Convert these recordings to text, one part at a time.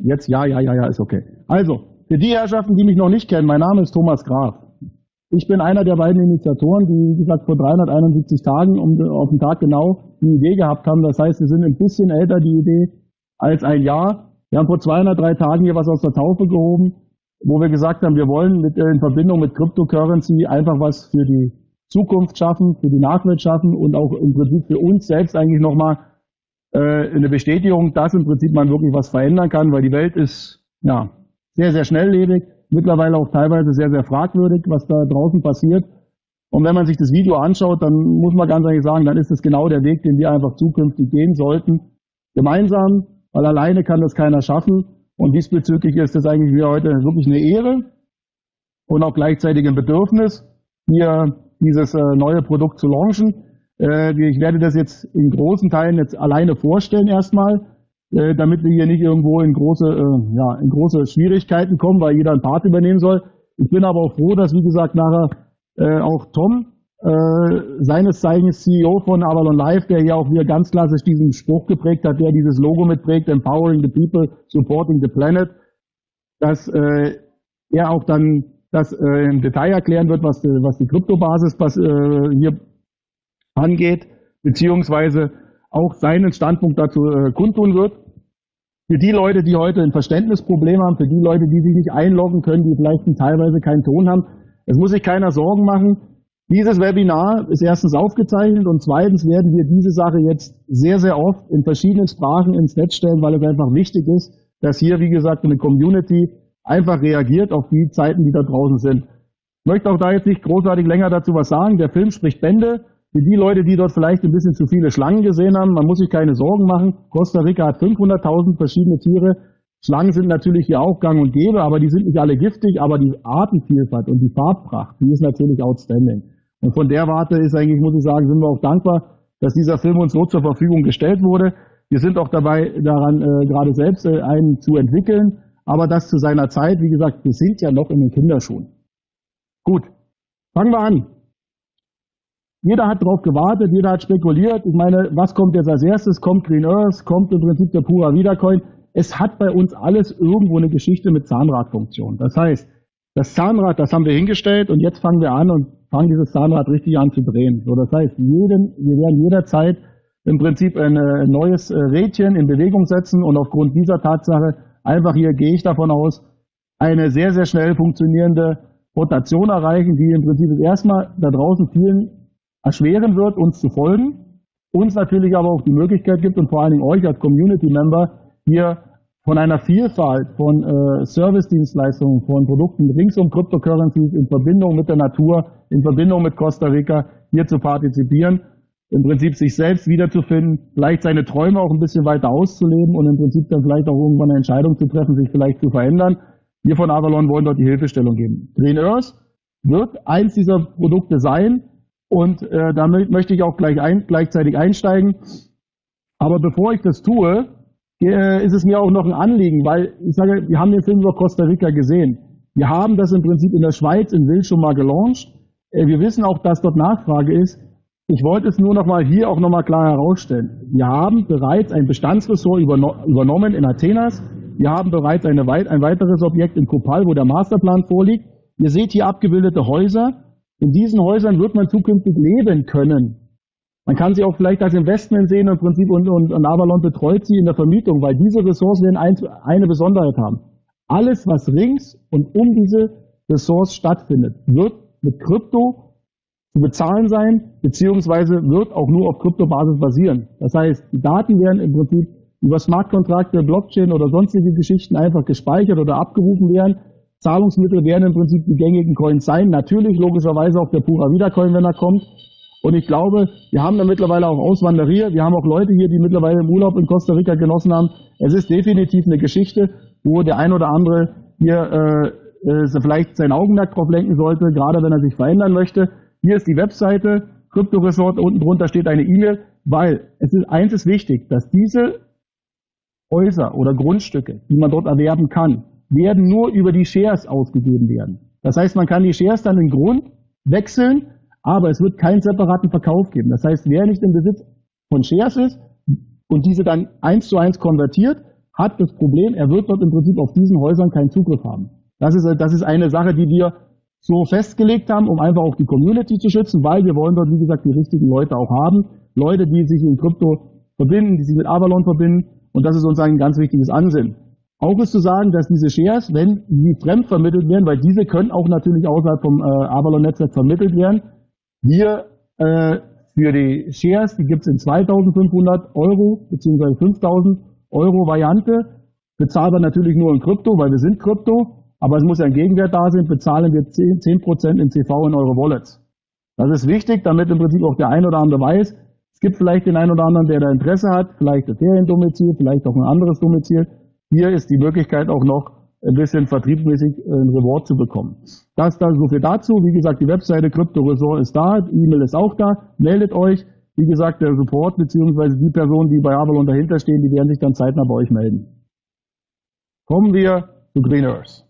Jetzt ja, ist okay. Also, für die Herrschaften, die mich noch nicht kennen, mein Name ist Thomas Graf. Ich bin einer der beiden Initiatoren, die, wie gesagt, vor 371 Tagen auf den Tag genau die Idee gehabt haben. Das heißt, wir sind ein bisschen älter, die Idee, als ein Jahr. Wir haben vor 203 Tagen hier was aus der Taufe gehoben, wo wir gesagt haben, wir wollen in Verbindung mit Cryptocurrency einfach was für die Zukunft schaffen, für die Nachwelt schaffen und auch im Prinzip für uns selbst eigentlich nochmal eine Bestätigung, dass im Prinzip man wirklich was verändern kann, weil die Welt ist ja sehr, sehr schnelllebig, mittlerweile auch teilweise sehr, sehr fragwürdig, was da draußen passiert. Und wenn man sich das Video anschaut, dann muss man ganz ehrlich sagen, dann ist es genau der Weg, den wir einfach zukünftig gehen sollten. Gemeinsam, weil alleine kann das keiner schaffen. Und diesbezüglich ist es eigentlich mir heute wirklich eine Ehre und auch gleichzeitig ein Bedürfnis, hier dieses neue Produkt zu launchen. Ich werde das jetzt in großen Teilen jetzt alleine vorstellen erstmal, damit wir hier nicht irgendwo in große Schwierigkeiten kommen, weil jeder einen Part übernehmen soll. Ich bin aber auch froh, dass, wie gesagt, nachher auch Tom, seines Zeichens CEO von Avalon Live, der hier auch wieder ganz klassisch diesen Spruch geprägt hat, der dieses Logo mitprägt, Empowering the People, Supporting the Planet, dass er auch dann das im Detail erklären wird, was die Kryptobasis hier angeht, beziehungsweise auch seinen Standpunkt dazu kundtun wird. Für die Leute, die heute ein Verständnisproblem haben, für die Leute, die sich nicht einloggen können, die vielleicht teilweise keinen Ton haben, es muss sich keiner Sorgen machen. Dieses Webinar ist erstens aufgezeichnet und zweitens werden wir diese Sache jetzt sehr, sehr oft in verschiedenen Sprachen ins Netz stellen, weil es einfach wichtig ist, dass hier, wie gesagt, eine Community einfach reagiert auf die Zeiten, die da draußen sind. Ich möchte auch da jetzt nicht großartig länger dazu was sagen. Der Film spricht Bände. Für die Leute, die dort vielleicht ein bisschen zu viele Schlangen gesehen haben, man muss sich keine Sorgen machen. Costa Rica hat 500.000 verschiedene Tiere. Schlangen sind natürlich hier auch gang und gäbe, aber die sind nicht alle giftig, aber die Artenvielfalt und die Farbpracht, die ist natürlich outstanding. Und von der Warte ist eigentlich, muss ich sagen, sind wir auch dankbar, dass dieser Film uns so zur Verfügung gestellt wurde. Wir sind auch dabei, daran gerade selbst einen zu entwickeln, aber das zu seiner Zeit, wie gesagt, wir sind ja noch in den Kinderschuhen. Gut, fangen wir an. Jeder hat drauf gewartet, jeder hat spekuliert. Ich meine, was kommt jetzt als erstes? Kommt Green Earth, kommt im Prinzip der Pura Vida Coin. Es hat bei uns alles irgendwo eine Geschichte mit Zahnradfunktion. Das heißt, das Zahnrad, das haben wir hingestellt und jetzt fangen wir an und fangen dieses Zahnrad richtig an zu drehen. So, das heißt, wir werden jederzeit im Prinzip ein neues Rädchen in Bewegung setzen und aufgrund dieser Tatsache einfach hier, gehe ich davon aus, eine sehr, sehr schnell funktionierende Rotation erreichen, die im Prinzip erstmal da draußen vielen erschweren wird, uns zu folgen, uns natürlich aber auch die Möglichkeit gibt und vor allen Dingen euch als Community-Member hier von einer Vielfalt von Service-Dienstleistungen, von Produkten rings um Cryptocurrencies in Verbindung mit der Natur, in Verbindung mit Costa Rica hier zu partizipieren, im Prinzip sich selbst wiederzufinden, vielleicht seine Träume auch ein bisschen weiter auszuleben und im Prinzip dann vielleicht auch irgendwann eine Entscheidung zu treffen, sich vielleicht zu verändern. Wir von Avalon wollen dort die Hilfestellung geben. Green Earth wird eins dieser Produkte sein und damit möchte ich auch gleichzeitig einsteigen. Aber bevor ich das tue, ist es mir auch noch ein Anliegen, weil ich sage, wir haben den Film über Costa Rica gesehen. Wir haben das im Prinzip in der Schweiz in Wil schon mal gelauncht. Wir wissen auch, dass dort Nachfrage ist. Ich wollte es nur noch mal hier auch noch mal klar herausstellen. Wir haben bereits ein Bestandsressort übernommen in Athenas. Wir haben bereits ein weiteres Objekt in Copal, wo der Masterplan vorliegt. Ihr seht hier abgebildete Häuser. In diesen Häusern wird man zukünftig leben können. Man kann sie auch vielleicht als Investment sehen im Prinzip und Avalon betreut sie in der Vermietung, weil diese Ressorts werden eine Besonderheit haben. Alles, was rings und um diese Ressorts stattfindet, wird mit Krypto zu bezahlen sein, beziehungsweise wird auch nur auf Kryptobasis basieren. Das heißt, die Daten werden im Prinzip über Smart-Kontrakte, Blockchain oder sonstige Geschichten einfach gespeichert oder abgerufen werden. Zahlungsmittel werden im Prinzip die gängigen Coins sein. Natürlich logischerweise auch der Pura Vida Coin, wenn er kommt. Und ich glaube, wir haben da mittlerweile auch Auswanderer. Wir haben auch Leute hier, die mittlerweile im Urlaub in Costa Rica genossen haben. Es ist definitiv eine Geschichte, wo der ein oder andere hier vielleicht sein Augenmerk drauf lenken sollte, gerade wenn er sich verändern möchte. Hier ist die Webseite, Crypto Resort, unten drunter steht eine E-Mail, weil eins ist wichtig, dass diese Häuser oder Grundstücke, die man dort erwerben kann, werden nur über die Shares ausgegeben werden. Das heißt, man kann die Shares dann in Grund wechseln, aber es wird keinen separaten Verkauf geben. Das heißt, wer nicht im Besitz von Shares ist und diese dann 1:1 konvertiert, hat das Problem, er wird dort im Prinzip auf diesen Häusern keinen Zugriff haben. Das ist eine Sache, die wir so festgelegt haben, um einfach auch die Community zu schützen, weil wir wollen dort, wie gesagt, die richtigen Leute auch haben. Leute, die sich in Krypto verbinden, die sich mit Avalon verbinden. Und das ist uns ein ganz wichtiges Ansinnen. Auch ist zu sagen, dass diese Shares, wenn sie fremd vermittelt werden, weil diese können auch natürlich außerhalb vom Avalon-Netzwerk vermittelt werden, wir für die Shares, die gibt es in 2.500 Euro bzw. 5.000 Euro Variante, bezahlbar natürlich nur in Krypto, weil wir sind Krypto, aber es muss ja ein Gegenwert da sein, bezahlen wir 10% in CV in eure Wallets. Das ist wichtig, damit im Prinzip auch der ein oder andere weiß, es gibt vielleicht den einen oder anderen, der da Interesse hat, vielleicht Ethereum-Domizil, vielleicht auch ein anderes Domizil. Hier ist die Möglichkeit auch noch ein bisschen vertriebsmäßig ein Reward zu bekommen. Das dann so viel dazu. Wie gesagt, die Webseite Crypto-Resort ist da, die E-Mail ist auch da. Meldet euch. Wie gesagt, der Support bzw. die Personen, die bei Avalon dahinter stehen, die werden sich dann zeitnah bei euch melden. Kommen wir zu Green Earth.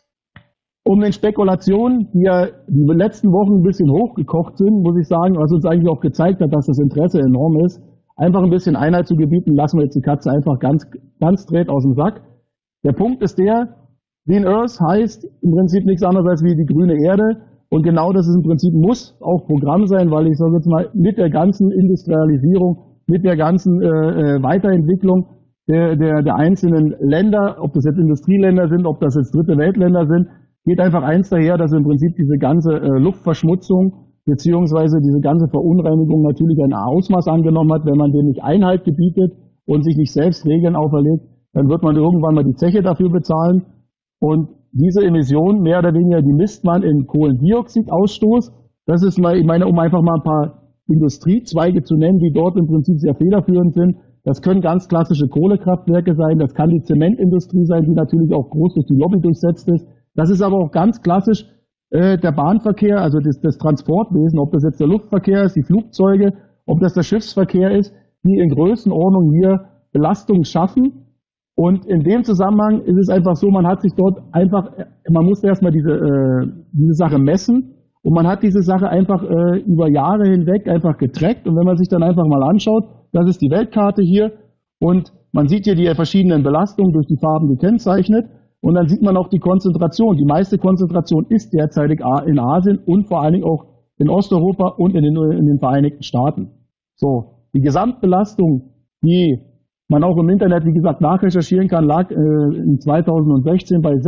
Um den Spekulationen, die ja die letzten Wochen ein bisschen hochgekocht sind, muss ich sagen, was uns eigentlich auch gezeigt hat, dass das Interesse enorm ist, einfach ein bisschen Einheit zu gebieten, lassen wir jetzt die Katze einfach ganz dreht aus dem Sack. Der Punkt ist der, Green Earth heißt im Prinzip nichts anderes als wie die grüne Erde. Und genau das ist im Prinzip muss auch Programm sein, weil ich sage jetzt mal, mit der ganzen Industrialisierung, mit der ganzen Weiterentwicklung der einzelnen Länder, ob das jetzt Industrieländer sind, ob das jetzt dritte Weltländer sind, geht einfach eins daher, dass im Prinzip diese ganze Luftverschmutzung beziehungsweise diese ganze Verunreinigung natürlich ein Ausmaß angenommen hat. Wenn man dem nicht Einhalt gebietet und sich nicht selbst Regeln auferlegt, dann wird man irgendwann mal die Zeche dafür bezahlen. Und diese Emissionen, mehr oder weniger, die misst man in Kohlendioxidausstoß. Das ist mal, ich meine, um einfach mal ein paar Industriezweige zu nennen, die dort im Prinzip sehr federführend sind. Das können ganz klassische Kohlekraftwerke sein, das kann die Zementindustrie sein, die natürlich auch groß durch die Lobby durchsetzt ist. Das ist aber auch ganz klassisch der Bahnverkehr, also das Transportwesen, ob das jetzt der Luftverkehr ist, die Flugzeuge, ob das der Schiffsverkehr ist, die in Größenordnung hier Belastungen schaffen. Und in dem Zusammenhang ist es einfach so, man hat sich dort einfach, man muss erstmal diese Sache messen und man hat diese Sache einfach über Jahre hinweg einfach getrackt. Und wenn man sich dann einfach mal anschaut, das ist die Weltkarte hier und man sieht hier die verschiedenen Belastungen durch die Farben gekennzeichnet und dann sieht man auch die Konzentration. Die meiste Konzentration ist derzeitig in Asien und vor allen Dingen auch in Osteuropa und in den Vereinigten Staaten. So, die Gesamtbelastung, die man auch im Internet, wie gesagt, nachrecherchieren kann, lag in 2016 bei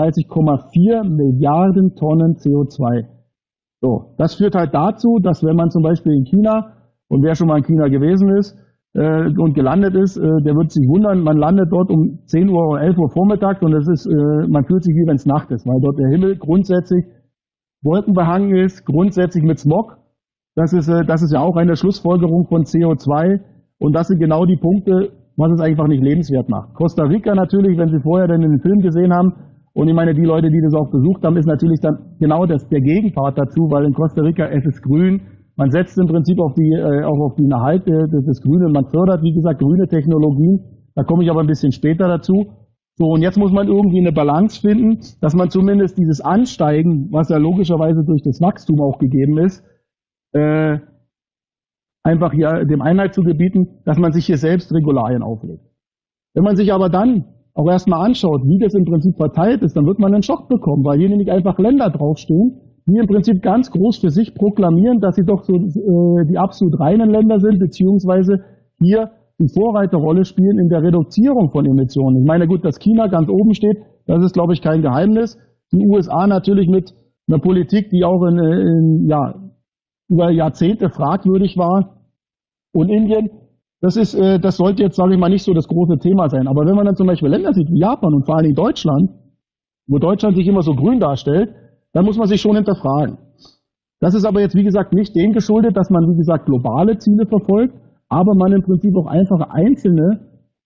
36,4 Milliarden Tonnen CO2. So, das führt halt dazu, dass wenn man zum Beispiel in China, und wer schon mal in China gewesen ist und gelandet ist, der wird sich wundern, man landet dort um 10 Uhr oder 11 Uhr vormittags und es ist, man fühlt sich wie wenn es Nacht ist, weil dort der Himmel grundsätzlich wolkenbehangen ist, grundsätzlich mit Smog. Das ist ja auch eine Schlussfolgerung von CO2 und das sind genau die Punkte, was es einfach nicht lebenswert macht. Costa Rica natürlich, wenn Sie vorher dann den Film gesehen haben, und ich meine, die Leute, die das auch besucht haben, ist natürlich dann genau der Gegenpart dazu, weil in Costa Rica es ist grün. Man setzt im Prinzip auch auf den Erhalt des Grünen. Man fördert, wie gesagt, grüne Technologien. Da komme ich aber ein bisschen später dazu. So, und jetzt muss man irgendwie eine Balance finden, dass man zumindest dieses Ansteigen, was ja logischerweise durch das Wachstum auch gegeben ist, einfach hier dem Einhalt zu gebieten, dass man sich hier selbst Regularien auflegt. Wenn man sich aber dann auch erstmal anschaut, wie das im Prinzip verteilt ist, dann wird man einen Schock bekommen, weil hier nämlich einfach Länder draufstehen, die im Prinzip ganz groß für sich proklamieren, dass sie doch so die absolut reinen Länder sind, beziehungsweise hier die Vorreiterrolle spielen in der Reduzierung von Emissionen. Ich meine, gut, dass China ganz oben steht, das ist, glaube ich, kein Geheimnis. Die USA natürlich mit einer Politik, die auch über Jahrzehnte fragwürdig war. Und Indien, das sollte jetzt, sage ich mal, nicht so das große Thema sein. Aber wenn man dann zum Beispiel Länder sieht wie Japan und vor allen Dingen Deutschland, wo Deutschland sich immer so grün darstellt, dann muss man sich schon hinterfragen. Das ist aber jetzt, wie gesagt, nicht dem geschuldet, dass man, wie gesagt, globale Ziele verfolgt, aber man im Prinzip auch einfach einzelne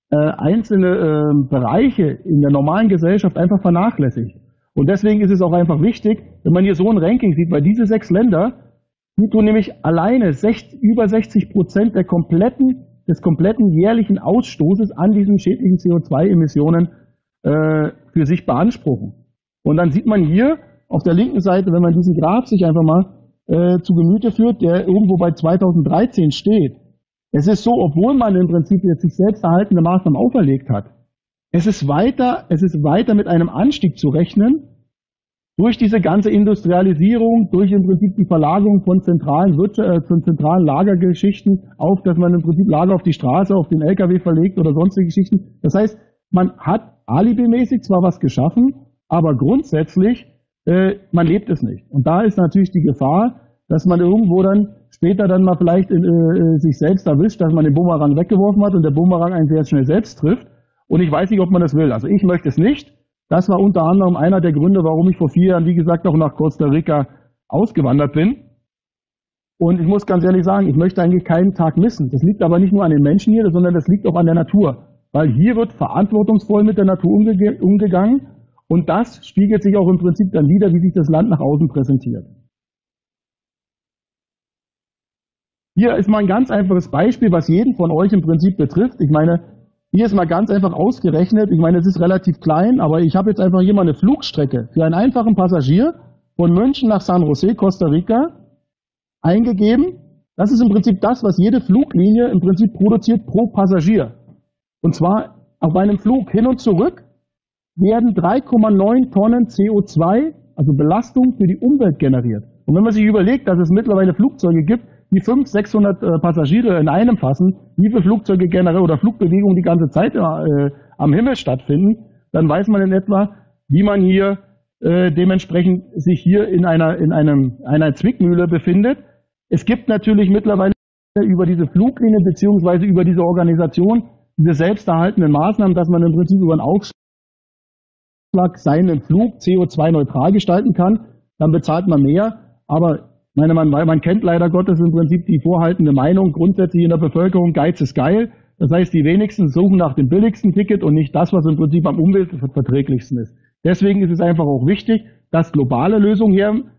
Bereiche in der normalen Gesellschaft einfach vernachlässigt. Und deswegen ist es auch einfach wichtig, wenn man hier so ein Ranking sieht, weil diese 6 Länder, die tun nämlich alleine über 60% des kompletten jährlichen Ausstoßes an diesen schädlichen CO2-Emissionen für sich beanspruchen. Und dann sieht man hier auf der linken Seite, wenn man diesen Graph sich einfach mal zu Gemüte führt, der irgendwo bei 2013 steht. Es ist so, obwohl man im Prinzip jetzt sich selbst erhaltende Maßnahmen auferlegt hat, es ist weiter mit einem Anstieg zu rechnen, durch diese ganze Industrialisierung, durch im Prinzip die Verlagerung von zentralen Lagergeschichten auf, dass man im Prinzip Lager auf die Straße, auf den LKW verlegt oder sonstige Geschichten. Das heißt, man hat alibimäßig zwar was geschaffen, aber grundsätzlich, man lebt es nicht. Und da ist natürlich die Gefahr, dass man irgendwo dann später dann mal vielleicht sich selbst erwischt, dass man den Bumerang weggeworfen hat und der Bumerang einen sehr schnell selbst trifft. Und ich weiß nicht, ob man das will. Also ich möchte es nicht. Das war unter anderem einer der Gründe, warum ich vor 4 Jahren, wie gesagt, auch nach Costa Rica ausgewandert bin. Und ich muss ganz ehrlich sagen, ich möchte eigentlich keinen Tag missen. Das liegt aber nicht nur an den Menschen hier, sondern das liegt auch an der Natur. Weil hier wird verantwortungsvoll mit der Natur umgegangen. Und das spiegelt sich auch im Prinzip dann wider, wie sich das Land nach außen präsentiert. Hier ist mal ein ganz einfaches Beispiel, was jeden von euch im Prinzip betrifft. Ich meine, hier ist mal ganz einfach ausgerechnet, ich meine, es ist relativ klein, aber ich habe jetzt einfach hier mal eine Flugstrecke für einen einfachen Passagier von München nach San Jose, Costa Rica, eingegeben. Das ist im Prinzip das, was jede Fluglinie im Prinzip produziert pro Passagier. Und zwar auf einem Flug hin und zurück werden 3,9 Tonnen CO2, also Belastung für die Umwelt generiert. Und wenn man sich überlegt, dass es mittlerweile Flugzeuge gibt, die 500, 600 Passagiere in einem fassen, wie viele Flugzeuge generell oder Flugbewegungen die ganze Zeit am Himmel stattfinden, dann weiß man in etwa, wie man hier dementsprechend sich hier in einer Zwickmühle befindet. Es gibt natürlich mittlerweile über diese Fluglinien beziehungsweise über diese Organisation diese selbsterhaltenden Maßnahmen, dass man im Prinzip über einen Aufschlag seinen Flug CO2-neutral gestalten kann, dann bezahlt man mehr, aber man kennt leider Gottes im Prinzip die vorhaltende Meinung grundsätzlich in der Bevölkerung, Geiz ist geil. Das heißt, die wenigsten suchen nach dem billigsten Ticket und nicht das, was im Prinzip am umweltverträglichsten ist. Deswegen ist es einfach auch wichtig, dass globale Lösungen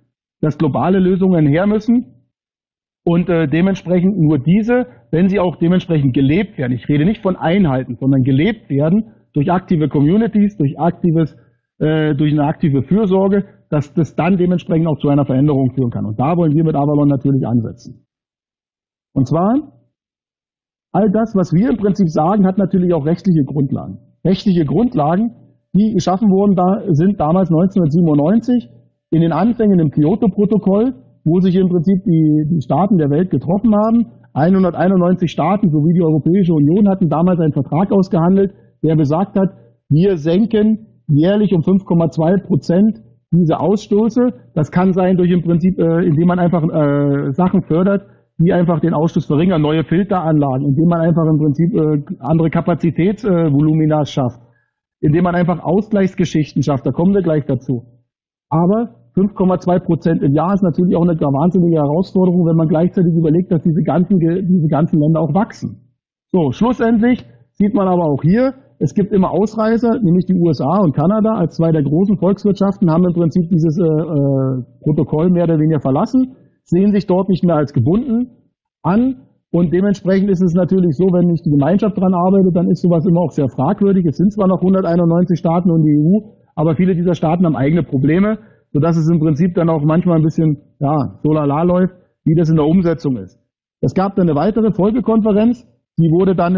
her müssen und dementsprechend nur diese, wenn sie auch dementsprechend gelebt werden. Ich rede nicht von Einheiten, sondern gelebt werden durch aktive Communities, durch eine aktive Fürsorge, dass das dann dementsprechend auch zu einer Veränderung führen kann. Und da wollen wir mit Avalon natürlich ansetzen. Und zwar, all das, was wir im Prinzip sagen, hat natürlich auch rechtliche Grundlagen. Rechtliche Grundlagen, die geschaffen wurden, sind damals 1997 in den Anfängen im Kyoto-Protokoll, wo sich im Prinzip die Staaten der Welt getroffen haben. 191 Staaten sowie die Europäische Union hatten damals einen Vertrag ausgehandelt, der besagt hat, wir senken jährlich um 5,2% diese Ausstoße. Das kann sein durch im Prinzip, indem man einfach Sachen fördert, die einfach den Ausstoß verringern, neue Filteranlagen, indem man einfach im Prinzip andere Kapazitätsvolumina schafft, indem man einfach Ausgleichsgeschichten schafft, da kommen wir gleich dazu. Aber 5,2% im Jahr ist natürlich auch eine wahnsinnige Herausforderung, wenn man gleichzeitig überlegt, dass diese ganzen Länder auch wachsen. So, schlussendlich sieht man aber auch hier, es gibt immer Ausreißer, nämlich die USA und Kanada als zwei der großen Volkswirtschaften haben im Prinzip dieses Protokoll mehr oder weniger verlassen, sehen sich dort nicht mehr als gebunden an und dementsprechend ist es natürlich so, wenn nicht die Gemeinschaft daran arbeitet, dann ist sowas immer auch sehr fragwürdig. Es sind zwar noch 191 Staaten und die EU, aber viele dieser Staaten haben eigene Probleme, sodass es im Prinzip dann auch manchmal ein bisschen so lala läuft, wie das in der Umsetzung ist. Es gab dann eine weitere Folgekonferenz, die wurde dann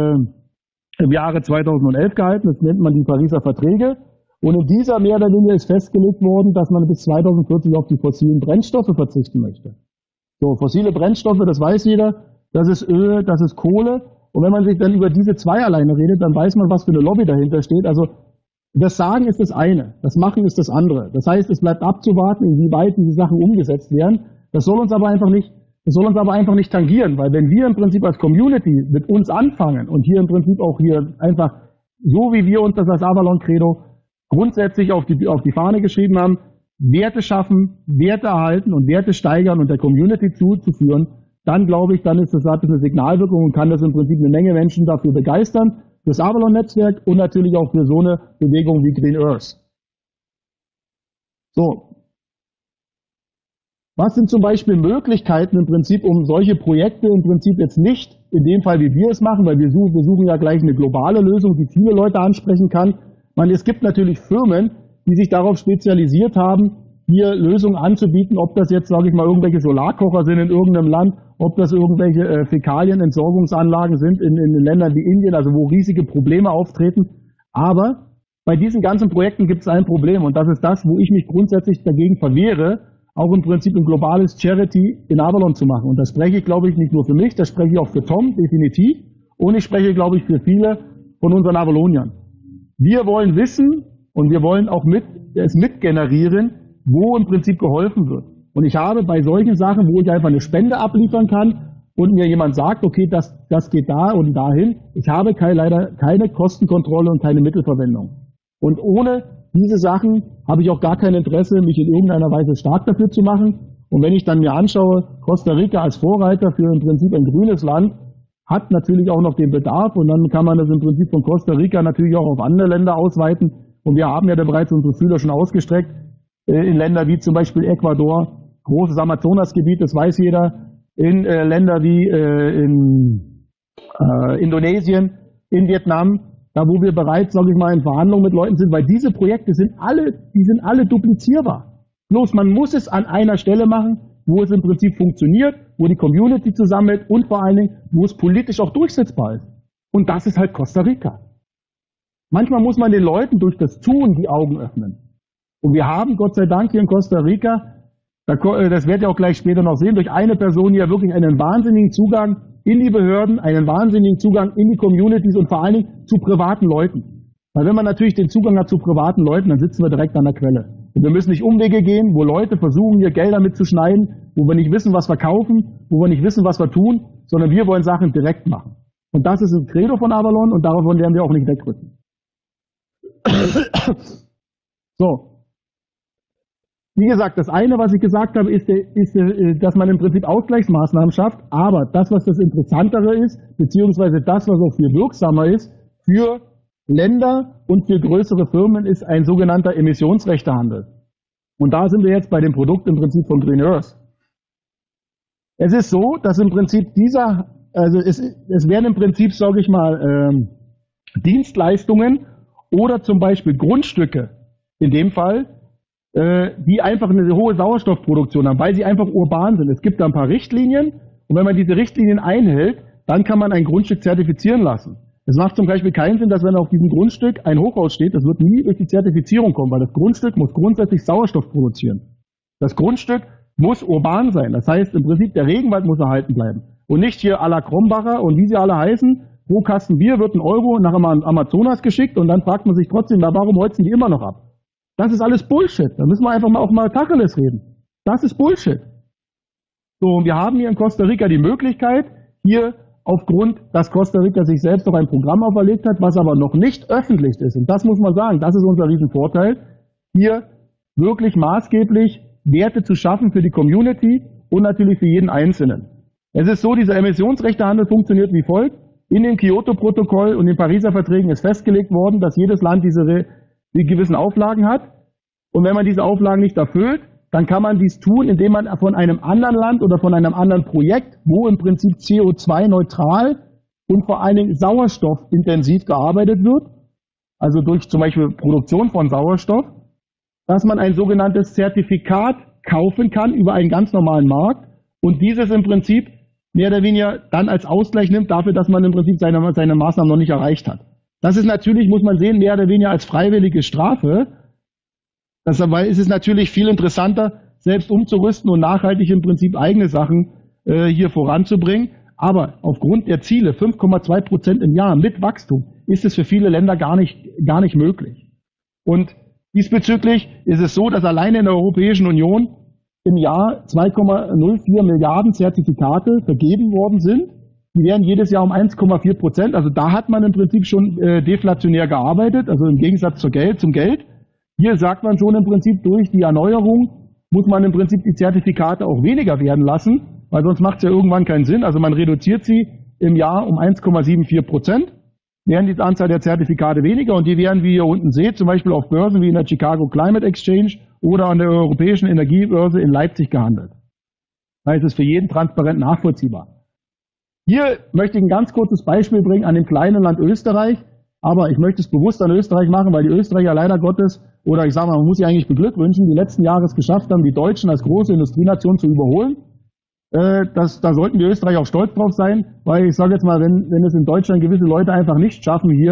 im Jahre 2011 gehalten, das nennt man die Pariser Verträge. Und in dieser mehr oder weniger ist festgelegt worden, dass man bis 2040 auf die fossilen Brennstoffe verzichten möchte. So, fossile Brennstoffe, das weiß jeder, das ist Öl, das ist Kohle. Und wenn man sich dann über diese zwei alleine redet, dann weiß man, was für eine Lobby dahinter steht. Also das Sagen ist das eine, das Machen ist das andere. Das heißt, es bleibt abzuwarten, inwieweit diese Sachen umgesetzt werden. Das soll uns aber einfach nicht tangieren, weil wenn wir im Prinzip als Community mit uns anfangen und hier im Prinzip auch hier einfach, so wie wir uns das als Avalon Credo grundsätzlich auf die Fahne geschrieben haben, Werte schaffen, Werte erhalten und Werte steigern und der Community zuzuführen, dann glaube ich, hat das eine Signalwirkung und kann das im Prinzip eine Menge Menschen dafür begeistern, fürs Avalon-Netzwerk und natürlich auch für so eine Bewegung wie Green Earth. So. Was sind zum Beispiel Möglichkeiten im Prinzip, um solche Projekte im Prinzip jetzt nicht in dem Fall, wie wir es machen, weil wir suchen ja gleich eine globale Lösung, die viele Leute ansprechen kann. Es gibt natürlich Firmen, die sich darauf spezialisiert haben, hier Lösungen anzubieten, ob das jetzt, sage ich mal, irgendwelche Solarkocher sind in irgendeinem Land, ob das irgendwelche Fäkalienentsorgungsanlagen sind in Ländern wie Indien, also wo riesige Probleme auftreten. Aber bei diesen ganzen Projekten gibt es ein Problem und das ist das, wo ich mich grundsätzlich dagegen verwehre, auch im Prinzip ein globales Charity in Avalon zu machen. Und das spreche ich, glaube ich, nicht nur für mich, das spreche ich auch für Tom, definitiv. Und ich spreche, glaube ich, für viele von unseren Avaloniern. Wir wollen wissen und wir wollen auch es mitgenerieren, wo im Prinzip geholfen wird. Und ich habe bei solchen Sachen, wo ich einfach eine Spende abliefern kann und mir jemand sagt, okay, das geht da und dahin, ich habe leider keine Kostenkontrolle und keine Mittelverwendung. Und ohne diese Sachen habe ich auch gar kein Interesse, mich in irgendeiner Weise stark dafür zu machen. Und wenn ich dann mir anschaue, Costa Rica als Vorreiter für im Prinzip ein grünes Land, hat natürlich auch noch den Bedarf und dann kann man das im Prinzip von Costa Rica natürlich auch auf andere Länder ausweiten. Und wir haben ja da bereits unsere Fühler schon ausgestreckt in Länder wie zum Beispiel Ecuador, großes Amazonasgebiet, das weiß jeder, in Länder wie in Indonesien, in Vietnam, da wo wir bereits, sage ich mal, in Verhandlungen mit Leuten sind, weil diese Projekte sind alle duplizierbar. Bloß man muss es an einer Stelle machen, wo es im Prinzip funktioniert, wo die Community zusammenhält und vor allen Dingen, wo es politisch auch durchsetzbar ist. Und das ist halt Costa Rica. Manchmal muss man den Leuten durch das Tun die Augen öffnen. Und wir haben Gott sei Dank hier in Costa Rica, das werdet ihr auch gleich später noch sehen, durch eine Person hier wirklich einen wahnsinnigen Zugang in die Behörden, einen wahnsinnigen Zugang in die Communities und vor allen Dingen zu privaten Leuten. Weil wenn man natürlich den Zugang hat zu privaten Leuten, dann sitzen wir direkt an der Quelle. Und wir müssen nicht Umwege gehen, wo Leute versuchen, ihr Gelder mitzuschneiden, wo wir nicht wissen, was wir kaufen, wo wir nicht wissen, was wir tun, sondern wir wollen Sachen direkt machen. Und das ist ein Credo von Avalon und davon werden wir auch nicht wegrücken. So. Wie gesagt, das eine, was ich gesagt habe, ist, dass man im Prinzip Ausgleichsmaßnahmen schafft. Aber das, was das Interessantere ist, beziehungsweise das, was auch viel wirksamer ist, für Länder und für größere Firmen, ist ein sogenannter Emissionsrechtehandel. Und da sind wir jetzt bei dem Produkt im Prinzip von Green Earth. Es ist so, dass im Prinzip es werden im Prinzip, sage ich mal, Dienstleistungen oder zum Beispiel Grundstücke, in dem Fall, die einfach eine hohe Sauerstoffproduktion haben, weil sie einfach urban sind. Es gibt da ein paar Richtlinien und wenn man diese Richtlinien einhält, dann kann man ein Grundstück zertifizieren lassen. Es macht zum Beispiel keinen Sinn, dass wenn auf diesem Grundstück ein Hochhaus steht, das wird nie durch die Zertifizierung kommen, weil das Grundstück muss grundsätzlich Sauerstoff produzieren. Das Grundstück muss urban sein. Das heißt im Prinzip, der Regenwald muss erhalten bleiben. Und nicht hier à la Krombacher und wie sie alle heißen, pro Kasten Bier wird ein Euro nach Amazonas geschickt und dann fragt man sich trotzdem, warum holzen die immer noch ab? Das ist alles Bullshit. Da müssen wir einfach mal auch mal Tacheles reden. Das ist Bullshit. So, und wir haben hier in Costa Rica die Möglichkeit, hier aufgrund, dass Costa Rica sich selbst noch ein Programm auferlegt hat, was aber noch nicht öffentlich ist. Und das muss man sagen, das ist unser Riesenvorteil, hier wirklich maßgeblich Werte zu schaffen für die Community und natürlich für jeden Einzelnen. Es ist so, dieser Emissionsrechtehandel funktioniert wie folgt. In dem Kyoto-Protokoll und den Pariser Verträgen ist festgelegt worden, dass jedes Land die gewissen Auflagen hat. Und wenn man diese Auflagen nicht erfüllt, dann kann man dies tun, indem man von einem anderen Land oder von einem anderen Projekt, wo im Prinzip CO2-neutral und vor allen Dingen sauerstoffintensiv gearbeitet wird, also durch zum Beispiel Produktion von Sauerstoff, dass man ein sogenanntes Zertifikat kaufen kann über einen ganz normalen Markt und dieses im Prinzip mehr oder weniger dann als Ausgleich nimmt dafür, dass man im Prinzip seine Maßnahmen noch nicht erreicht hat. Das ist natürlich, muss man sehen, mehr oder weniger als freiwillige Strafe. Weil es ist natürlich viel interessanter, selbst umzurüsten und nachhaltig im Prinzip eigene Sachen hier voranzubringen. Aber aufgrund der Ziele, 5,2% im Jahr mit Wachstum, ist es für viele Länder gar nicht möglich. Und diesbezüglich ist es so, dass alleine in der Europäischen Union im Jahr 2,04 Milliarden Zertifikate vergeben worden sind. Die werden jedes Jahr um 1,4%. Also da hat man im Prinzip schon deflationär gearbeitet, also im Gegensatz zum Geld. Hier sagt man schon im Prinzip, durch die Erneuerung muss man im Prinzip die Zertifikate auch weniger werden lassen, weil sonst macht es ja irgendwann keinen Sinn. Also man reduziert sie im Jahr um 1,74%, werden die Anzahl der Zertifikate weniger und die werden, wie ihr unten seht, zum Beispiel auf Börsen wie in der Chicago Climate Exchange oder an der Europäischen Energiebörse in Leipzig gehandelt. Das heißt, es ist für jeden transparent nachvollziehbar. Hier möchte ich ein ganz kurzes Beispiel bringen an dem kleinen Land Österreich. Aber ich möchte es bewusst an Österreich machen, weil die Österreicher leider Gottes, oder ich sage mal, man muss sie eigentlich beglückwünschen, die letzten Jahre es geschafft haben, die Deutschen als große Industrienation zu überholen. Da sollten die Österreicher auch stolz drauf sein, weil ich sage jetzt mal, wenn es in Deutschland gewisse Leute einfach nicht schaffen, hier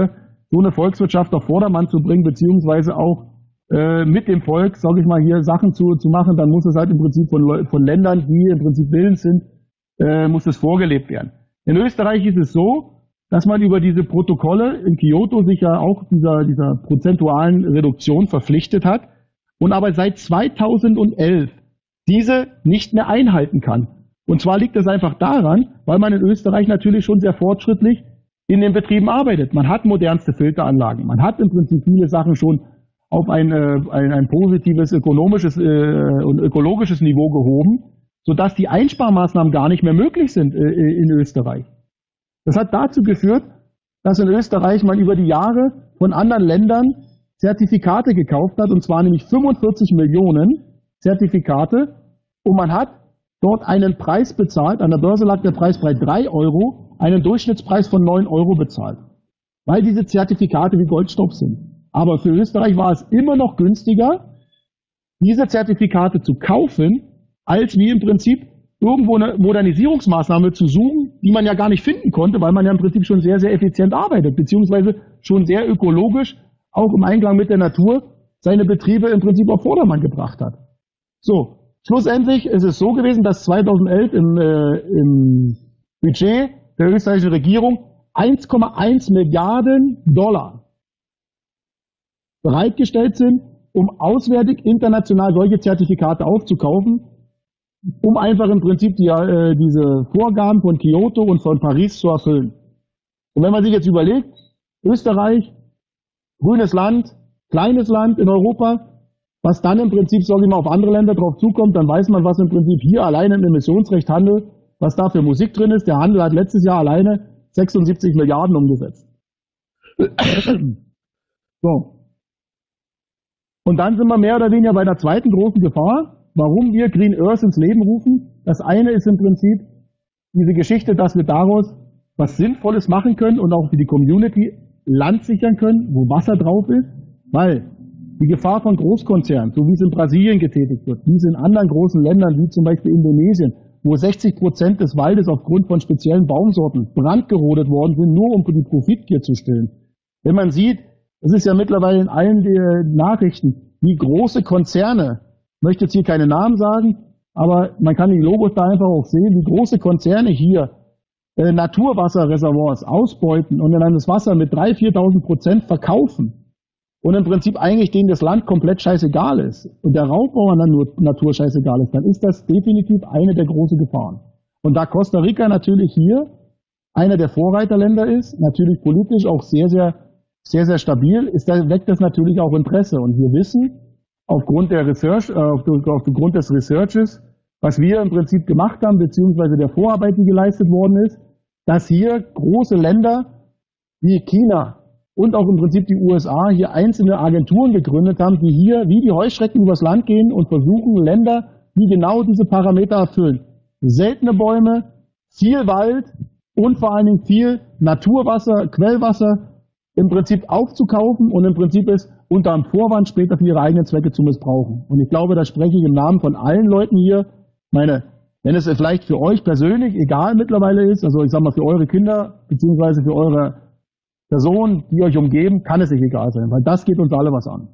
so eine Volkswirtschaft auf Vordermann zu bringen, beziehungsweise auch mit dem Volk, sage ich mal, hier Sachen zu machen, dann muss es halt im Prinzip von Ländern, die im Prinzip willens sind, muss es vorgelebt werden. In Österreich ist es so, dass man über diese Protokolle in Kyoto sich ja auch dieser prozentualen Reduktion verpflichtet hat und aber seit 2011 diese nicht mehr einhalten kann. Und zwar liegt das einfach daran, weil man in Österreich natürlich schon sehr fortschrittlich in den Betrieben arbeitet. Man hat modernste Filteranlagen, man hat im Prinzip viele Sachen schon auf ein positives ökonomisches und ökologisches Niveau gehoben, sodass die Einsparmaßnahmen gar nicht mehr möglich sind in Österreich. Das hat dazu geführt, dass in Österreich man über die Jahre von anderen Ländern Zertifikate gekauft hat, und zwar nämlich 45 Millionen Zertifikate, und man hat dort einen Preis bezahlt, an der Börse lag der Preis bei 3 Euro, einen Durchschnittspreis von 9 Euro bezahlt, weil diese Zertifikate wie Goldstaub sind. Aber für Österreich war es immer noch günstiger, diese Zertifikate zu kaufen, als wie im Prinzip irgendwo eine Modernisierungsmaßnahme zu suchen, die man ja gar nicht finden konnte, weil man ja im Prinzip schon sehr, sehr effizient arbeitet, beziehungsweise schon sehr ökologisch, auch im Einklang mit der Natur, seine Betriebe im Prinzip auf Vordermann gebracht hat. So, schlussendlich ist es so gewesen, dass 2011 im Budget der österreichischen Regierung 1,1 Milliarden Dollar bereitgestellt sind, um auswärtig international solche Zertifikate aufzukaufen, um einfach im Prinzip diese Vorgaben von Kyoto und von Paris zu erfüllen. Und wenn man sich jetzt überlegt, Österreich, grünes Land, kleines Land in Europa, was dann im Prinzip, sage ich mal, auf andere Länder drauf zukommt, dann weiß man, was im Prinzip hier alleine im Emissionsrecht handelt, was da für Musik drin ist. Der Handel hat letztes Jahr alleine 76 Milliarden umgesetzt. So. Und dann sind wir mehr oder weniger bei der zweiten großen Gefahr, warum wir Green Earth ins Leben rufen. Das eine ist im Prinzip diese Geschichte, dass wir daraus was Sinnvolles machen können und auch für die Community Land sichern können, wo Wasser drauf ist, weil die Gefahr von Großkonzernen, so wie es in Brasilien getätigt wird, wie es in anderen großen Ländern, wie zum Beispiel Indonesien, wo 60% des Waldes aufgrund von speziellen Baumsorten brandgerodet worden sind, nur um die Profitgier zu stillen. Wenn man sieht, es ist ja mittlerweile in allen Nachrichten, wie große Konzerne, ich möchte jetzt hier keine Namen sagen, aber man kann die Logos da einfach auch sehen, wie große Konzerne hier Naturwasserreservoirs ausbeuten und dann das Wasser mit 3.000, 4.000% verkaufen und im Prinzip eigentlich denen das Land komplett scheißegal ist und der Raubbauern dann nur Natur scheißegal ist, dann ist das definitiv eine der großen Gefahren. Und da Costa Rica natürlich hier einer der Vorreiterländer ist, natürlich politisch auch sehr, sehr stabil, weckt das natürlich auch Interesse. Und wir wissen, aufgrund der aufgrund des Researches, was wir im Prinzip gemacht haben, beziehungsweise der Vorarbeit, die geleistet worden ist, dass hier große Länder wie China und auch im Prinzip die USA hier einzelne Agenturen gegründet haben, die hier wie die Heuschrecken übers Land gehen und versuchen, Länder, die genau diese Parameter erfüllen. Seltene Bäume, viel Wald und vor allen Dingen viel Naturwasser, Quellwasser im Prinzip aufzukaufen und im Prinzip es unter einem Vorwand später für ihre eigenen Zwecke zu missbrauchen. Und ich glaube, da spreche ich im Namen von allen Leuten hier. Wenn es vielleicht für euch persönlich egal mittlerweile ist, also ich sag mal für eure Kinder beziehungsweise für eure Personen, die euch umgeben, kann es sich egal sein, weil das geht uns alle was an.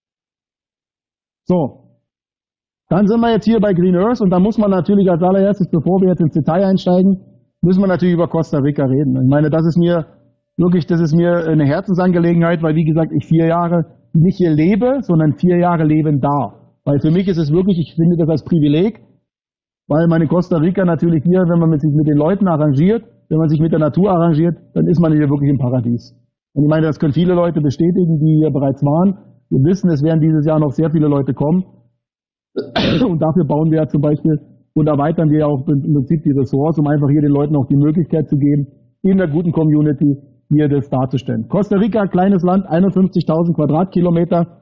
So, dann sind wir jetzt hier bei Green Earth und da muss man natürlich als allererstes, bevor wir jetzt ins Detail einsteigen, müssen wir natürlich über Costa Rica reden. Ich meine, das ist mir eine Herzensangelegenheit, weil wie gesagt, ich 4 Jahre nicht hier lebe, sondern 4 Jahre leben darf. Weil für mich ist es wirklich, ich finde das als Privileg, weil man in Costa Rica natürlich hier, wenn man sich mit den Leuten arrangiert, wenn man sich mit der Natur arrangiert, dann ist man hier wirklich im Paradies. Und ich meine, das können viele Leute bestätigen, die hier bereits waren. Wir wissen, es werden dieses Jahr noch sehr viele Leute kommen. Und dafür bauen wir ja zum Beispiel und erweitern wir ja auch im Prinzip die Ressorts, um einfach hier den Leuten auch die Möglichkeit zu geben, in der guten Community hier das darzustellen. Costa Rica, kleines Land, 51.000 Quadratkilometer.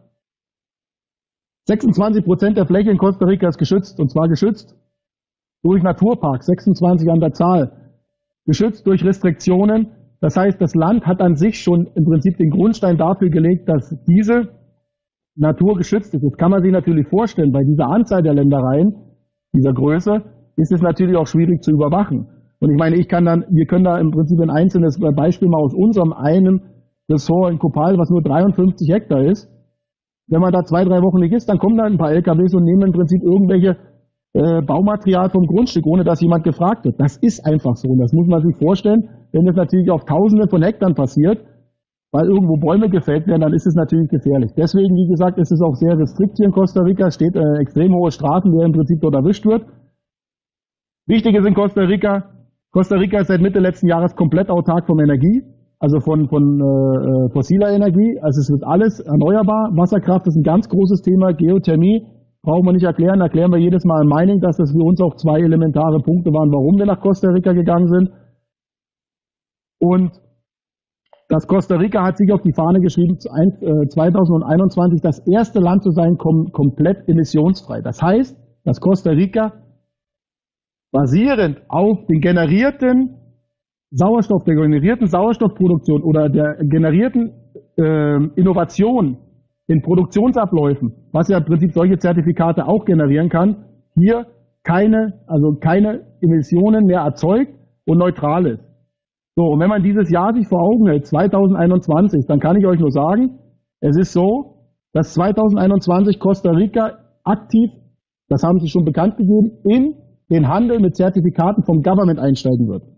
26% der Fläche in Costa Rica ist geschützt, und zwar geschützt durch Naturparks, 26 an der Zahl. Geschützt durch Restriktionen. Das heißt, das Land hat an sich schon im Prinzip den Grundstein dafür gelegt, dass diese Natur geschützt ist. Jetzt kann man sich natürlich vorstellen, bei dieser Anzahl der Ländereien, dieser Größe, ist es natürlich auch schwierig zu überwachen. Und ich meine, wir können da im Prinzip ein einzelnes Beispiel mal aus unserem einen Ressort in Copal, was nur 53 Hektar ist. Wenn man da 2-3 Wochen nicht ist, dann kommen da ein paar LKWs und nehmen im Prinzip irgendwelche Baumaterial vom Grundstück, ohne dass jemand gefragt wird. Das ist einfach so. Und das muss man sich vorstellen. Wenn das natürlich auf Tausende von Hektar passiert, weil irgendwo Bäume gefällt werden, dann ist es natürlich gefährlich. Deswegen, wie gesagt, ist es auch sehr restrikt hier in Costa Rica. Es steht extrem hohe Strafen, wer im Prinzip dort erwischt wird. Wichtig ist in Costa Rica ist seit Mitte letzten Jahres komplett autark von Energie, also von fossiler Energie. Also es wird alles erneuerbar. Wasserkraft ist ein ganz großes Thema. Geothermie brauchen wir nicht erklären. Erklären wir jedes Mal im Mining, dass das für uns auch 2 elementare Punkte waren, warum wir nach Costa Rica gegangen sind. Und das Costa Rica hat sich auf die Fahne geschrieben, 2021 das erste Land zu sein, komplett emissionsfrei. Das heißt, dass Costa Rica basierend auf den generierten Sauerstoff, der generierten Sauerstoffproduktion oder der generierten Innovation in Produktionsabläufen, was ja im Prinzip solche Zertifikate auch generieren kann, hier keine Emissionen mehr erzeugt und neutral ist. So, und wenn man dieses Jahr sich vor Augen hält, 2021, dann kann ich euch nur sagen, es ist so, dass 2021 Costa Rica aktiv, das haben sie schon bekannt gegeben, in den Handel mit Zertifikaten vom Government einsteigen wird.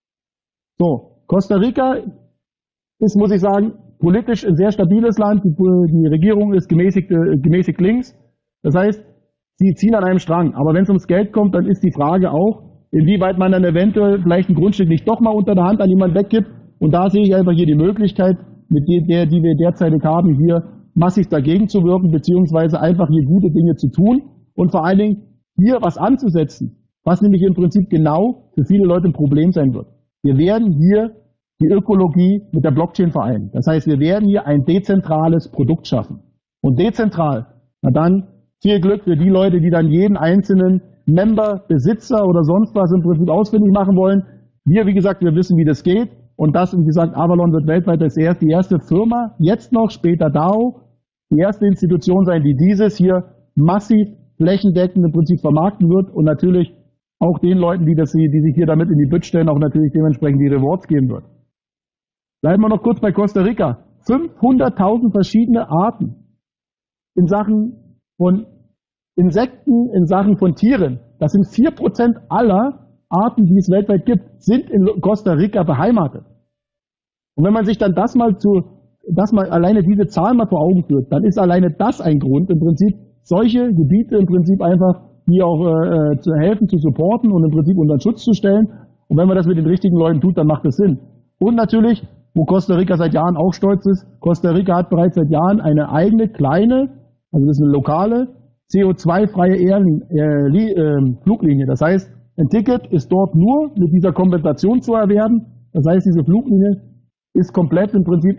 So, Costa Rica ist, muss ich sagen, politisch ein sehr stabiles Land. Die Regierung ist gemäßigt links. Das heißt, sie ziehen an einem Strang. Aber wenn es ums Geld kommt, dann ist die Frage auch, inwieweit man dann eventuell vielleicht ein Grundstück nicht doch mal unter der Hand an jemanden weggibt. Und da sehe ich einfach hier die Möglichkeit, mit der, die wir derzeitig haben, hier massiv dagegen zu wirken, beziehungsweise einfach hier gute Dinge zu tun und vor allen Dingen hier was anzusetzen, was nämlich im Prinzip genau für viele Leute ein Problem sein wird. Wir werden hier die Ökologie mit der Blockchain vereinen. Das heißt, wir werden hier ein dezentrales Produkt schaffen. Und dezentral, na dann viel Glück für die Leute, die dann jeden einzelnen Member, Besitzer oder sonst was im Prinzip ausfindig machen wollen. Wir, wie gesagt, wir wissen, wie das geht. Und das, wie gesagt, Avalon wird weltweit die erste Firma, jetzt noch, später DAO, die erste Institution sein, die dieses hier massiv flächendeckend im Prinzip vermarkten wird und natürlich auch den Leuten, die sich hier damit in die Bütt stellen, auch natürlich dementsprechend die Rewards geben wird. Bleiben wir noch kurz bei Costa Rica. 500.000 verschiedene Arten in Sachen von Insekten, in Sachen von Tieren. Das sind 4% aller Arten, die es weltweit gibt, sind in Costa Rica beheimatet. Und wenn man sich dann das mal alleine diese Zahl mal vor Augen führt, dann ist alleine das ein Grund, im Prinzip solche Gebiete im Prinzip einfach hier auch zu helfen, zu supporten und im Prinzip unter Schutz zu stellen. Und wenn man das mit den richtigen Leuten tut, dann macht es Sinn. Und natürlich, wo Costa Rica seit Jahren auch stolz ist, Costa Rica hat bereits seit Jahren eine eigene kleine, also das ist eine lokale, CO2-freie Fluglinie. Das heißt, ein Ticket ist dort nur mit dieser Kompensation zu erwerben. Das heißt, diese Fluglinie ist komplett im Prinzip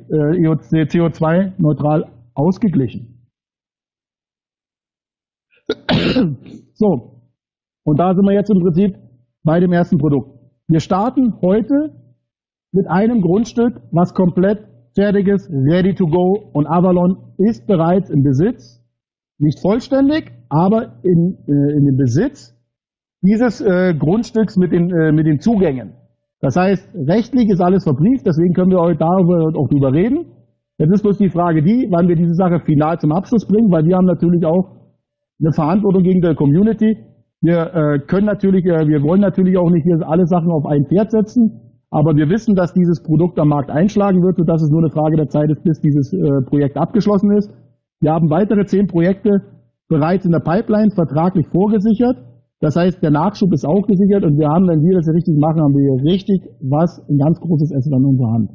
CO2-neutral ausgeglichen. So, und da sind wir jetzt im Prinzip bei dem ersten Produkt. Wir starten heute mit einem Grundstück, was komplett fertig ist, ready to go, und Avalon ist bereits im Besitz, nicht vollständig, aber in dem Besitz dieses Grundstücks mit den Zugängen. Das heißt, rechtlich ist alles verbrieft, deswegen können wir heute darüber auch drüber reden. Jetzt ist bloß die Frage wann wir diese Sache final zum Abschluss bringen, weil wir haben natürlich auch eine Verantwortung gegen die Community. Wir wollen natürlich auch nicht hier alle Sachen auf ein Pferd setzen, aber wir wissen, dass dieses Produkt am Markt einschlagen wird, sodass es nur eine Frage der Zeit ist, bis dieses Projekt abgeschlossen ist. Wir haben weitere 10 Projekte bereits in der Pipeline vertraglich vorgesichert. Das heißt, der Nachschub ist auch gesichert und wir haben, wenn wir das hier richtig machen, haben wir hier richtig ein ganz großes Essen an unserer Hand.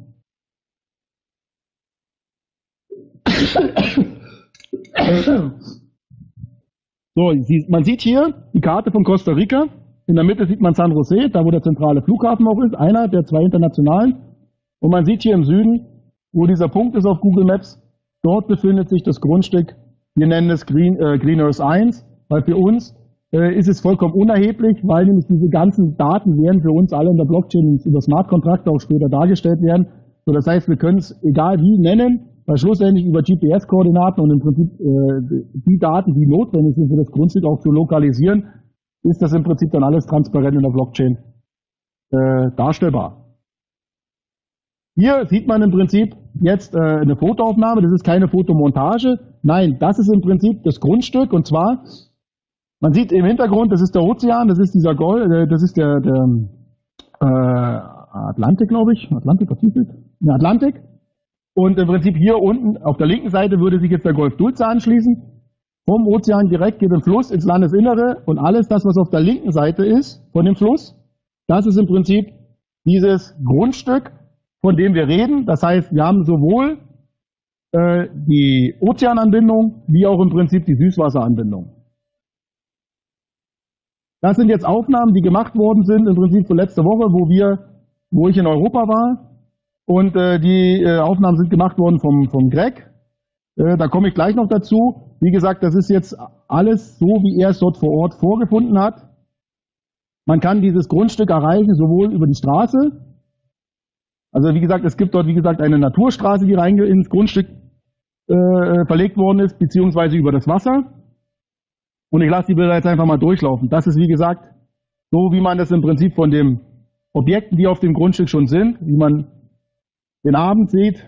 So, man sieht hier die Karte von Costa Rica. In der Mitte sieht man San José, da wo der zentrale Flughafen auch ist, einer der 2 internationalen. Und man sieht hier im Süden, wo dieser Punkt ist auf Google Maps, dort befindet sich das Grundstück, wir nennen es Green Earth 1, weil für uns ist es vollkommen unerheblich, weil nämlich diese ganzen Daten werden für uns alle in der Blockchain über Smart-Kontrakte auch später dargestellt werden. So, das heißt, wir können es egal wie nennen, weil schlussendlich über GPS-Koordinaten und im Prinzip die Daten, die notwendig sind für das Grundstück auch zu lokalisieren, ist das im Prinzip dann alles transparent in der Blockchain darstellbar. Hier sieht man im Prinzip jetzt eine Fotoaufnahme, das ist keine Fotomontage. Nein, das ist im Prinzip das Grundstück, und zwar, man sieht im Hintergrund, das ist der Ozean, das ist dieser das ist der Atlantik, glaube ich. Atlantik, Pazifik? Ja, Atlantik. Und im Prinzip hier unten auf der linken Seite würde sich jetzt der Golf Dulce anschließen. Vom Ozean direkt geht ein Fluss ins Landesinnere, und alles das, was auf der linken Seite ist von dem Fluss, das ist im Prinzip dieses Grundstück, von dem wir reden. Das heißt, wir haben sowohl die Ozeananbindung wie auch im Prinzip die Süßwasseranbindung. Das sind jetzt Aufnahmen, die gemacht worden sind, im Prinzip für letzte Woche, wo ich in Europa war. Und die Aufnahmen sind gemacht worden vom Greg. Da komme ich gleich noch dazu. Wie gesagt, das ist jetzt alles so, wie er es dort vor Ort vorgefunden hat. Man kann dieses Grundstück erreichen, sowohl über die Straße. Also wie gesagt, es gibt dort, wie gesagt, eine Naturstraße, die rein ins Grundstück verlegt worden ist, beziehungsweise über das Wasser. Und ich lasse die Bilder jetzt einfach mal durchlaufen. Das ist, wie gesagt, so wie man das im Prinzip von den Objekten, die auf dem Grundstück schon sind, wie man den Abend sieht.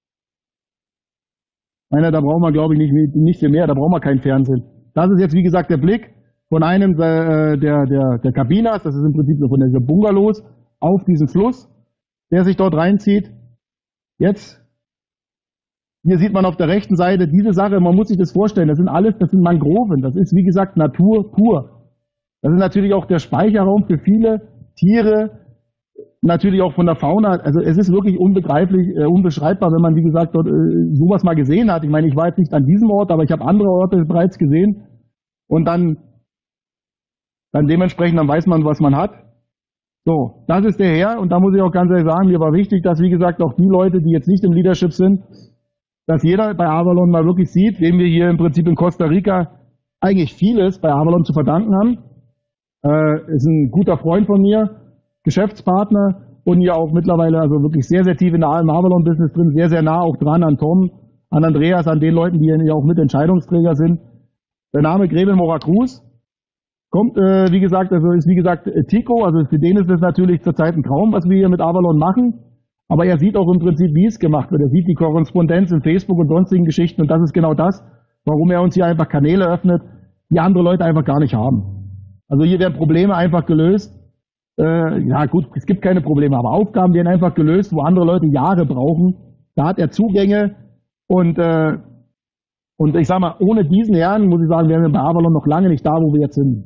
Da braucht man, glaube ich, nicht viel mehr, da braucht man kein Fernsehen. Das ist jetzt, wie gesagt, der Blick von einem der Cabinas, das ist im Prinzip von der Bungalows, auf diesen Fluss, der sich dort reinzieht. Jetzt, hier sieht man auf der rechten Seite diese Sache, man muss sich das vorstellen, das sind Mangroven, das ist, wie gesagt, Natur pur. Das ist natürlich auch der Speicherraum für viele Tiere, natürlich auch von der Fauna. Also es ist wirklich unbegreiflich, unbeschreibbar, wenn man, wie gesagt, dort sowas mal gesehen hat. Ich meine, ich war jetzt nicht an diesem Ort, aber ich habe andere Orte bereits gesehen. Und dann dementsprechend, dann weiß man, was man hat. So, das ist der Herr. Und da muss ich auch ganz ehrlich sagen, mir war wichtig, dass, wie gesagt, auch die Leute, die jetzt nicht im Leadership sind, dass jeder bei Avalon mal wirklich sieht, wem wir hier im Prinzip in Costa Rica eigentlich vieles bei Avalon zu verdanken haben. Ist ein guter Freund von mir, Geschäftspartner, und hier auch mittlerweile also wirklich sehr, sehr tief im Avalon-Business drin, sehr, sehr nah auch dran an Tom, an Andreas, an den Leuten, die hier auch mit Entscheidungsträger sind. Der Name Greben Mora Cruz kommt, wie gesagt, also ist wie gesagt Tico, also für den ist das natürlich zurzeit ein Traum, was wir hier mit Avalon machen. Aber er sieht auch im Prinzip, wie es gemacht wird. Er sieht die Korrespondenz in Facebook und sonstigen Geschichten, und das ist genau das, warum er uns hier einfach Kanäle öffnet, die andere Leute einfach gar nicht haben. Also hier werden Probleme einfach gelöst. Ja gut, es gibt keine Probleme, aber Aufgaben werden einfach gelöst, wo andere Leute Jahre brauchen. Da hat er Zugänge, und ich sag mal, ohne diesen Herrn, muss ich sagen, wären wir bei Avalon noch lange nicht da, wo wir jetzt sind.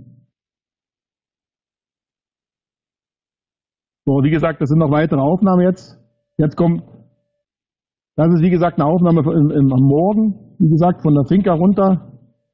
So, wie gesagt, das sind noch weitere Aufnahmen jetzt. Jetzt kommt, das ist wie gesagt eine Aufnahme am Morgen, wie gesagt, von der Finca runter.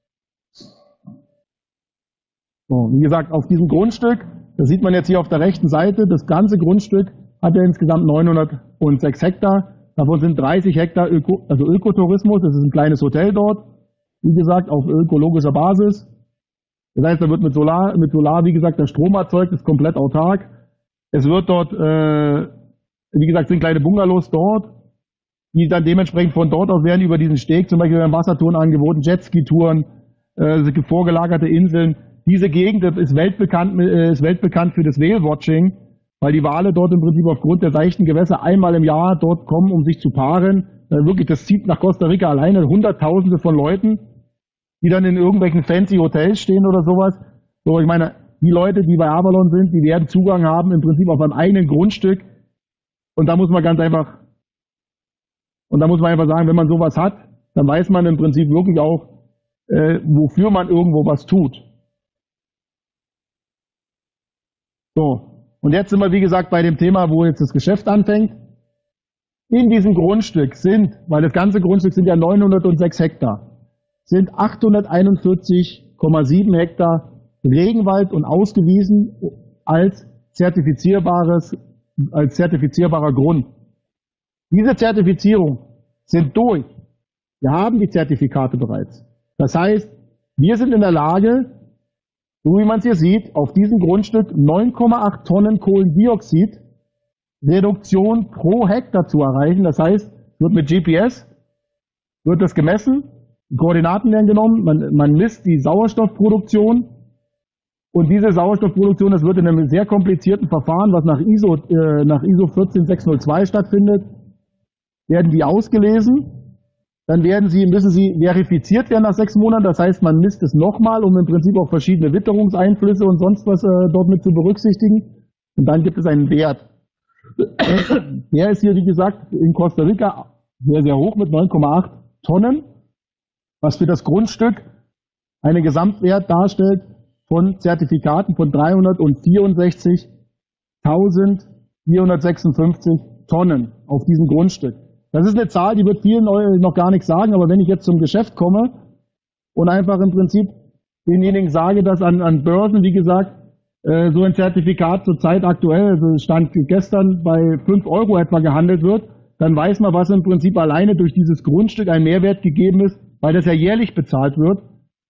So, wie gesagt, auf diesem Grundstück, das sieht man jetzt hier auf der rechten Seite, das ganze Grundstück hat ja insgesamt 906 Hektar. Davon sind 30 Hektar Ökotourismus, das ist ein kleines Hotel dort, wie gesagt, auf ökologischer Basis. Das heißt, da wird mit Solar, wie gesagt, der Strom erzeugt, ist komplett autark. Es wird dort, wie gesagt, sind kleine Bungalows dort, die dann dementsprechend von dort aus werden über diesen Steg, zum Beispiel werden Wassertouren angeboten, Jetski-Touren, vorgelagerte Inseln. Diese Gegend ist weltbekannt für das Whale-Watching, weil die Wale dort im Prinzip aufgrund der seichten Gewässer einmal im Jahr dort kommen, um sich zu paaren. Wirklich, das zieht nach Costa Rica alleine Hunderttausende von Leuten, die dann in irgendwelchen fancy Hotels stehen oder sowas. So, ich meine, die Leute, die bei Avalon sind, die werden Zugang haben im Prinzip auf einem eigenen Grundstück. Und da muss man einfach sagen, wenn man sowas hat, dann weiß man im Prinzip wirklich auch, wofür man irgendwo was tut. So, und jetzt sind wir, wie gesagt, bei dem Thema, wo jetzt das Geschäft anfängt. In diesem Grundstück sind, weil das ganze Grundstück sind ja 906 Hektar, sind 841,7 Hektar Regenwald und ausgewiesen als zertifizierbarer Grund. Diese Zertifizierung sind durch. Wir haben die Zertifikate bereits. Das heißt, wir sind in der Lage, so wie man es hier sieht, auf diesem Grundstück 9,8 Tonnen Kohlendioxid Reduktion pro Hektar zu erreichen. Das heißt, wird mit GPS, wird das gemessen, die Koordinaten werden genommen, man misst die Sauerstoffproduktion Und diese Sauerstoffproduktion, das wird in einem sehr komplizierten Verfahren, was nach ISO 14602 stattfindet, werden die ausgelesen. Dann müssen sie verifiziert werden nach 6 Monaten. Das heißt, man misst es nochmal, um im Prinzip auch verschiedene Witterungseinflüsse und sonst was dort mit zu berücksichtigen. Und dann gibt es einen Wert. Der ist hier, wie gesagt, in Costa Rica sehr, sehr hoch mit 9,8 Tonnen, was für das Grundstück einen Gesamtwert darstellt von Zertifikaten von 364.456 Tonnen auf diesem Grundstück. Das ist eine Zahl, die wird vielen noch gar nichts sagen, aber wenn ich jetzt zum Geschäft komme und einfach im Prinzip denjenigen sage, dass an Börsen, wie gesagt, so ein Zertifikat zurzeit aktuell, also stand gestern bei 5 Euro etwa gehandelt wird, dann weiß man, was im Prinzip alleine durch dieses Grundstück ein Mehrwert gegeben ist, weil das ja jährlich bezahlt wird,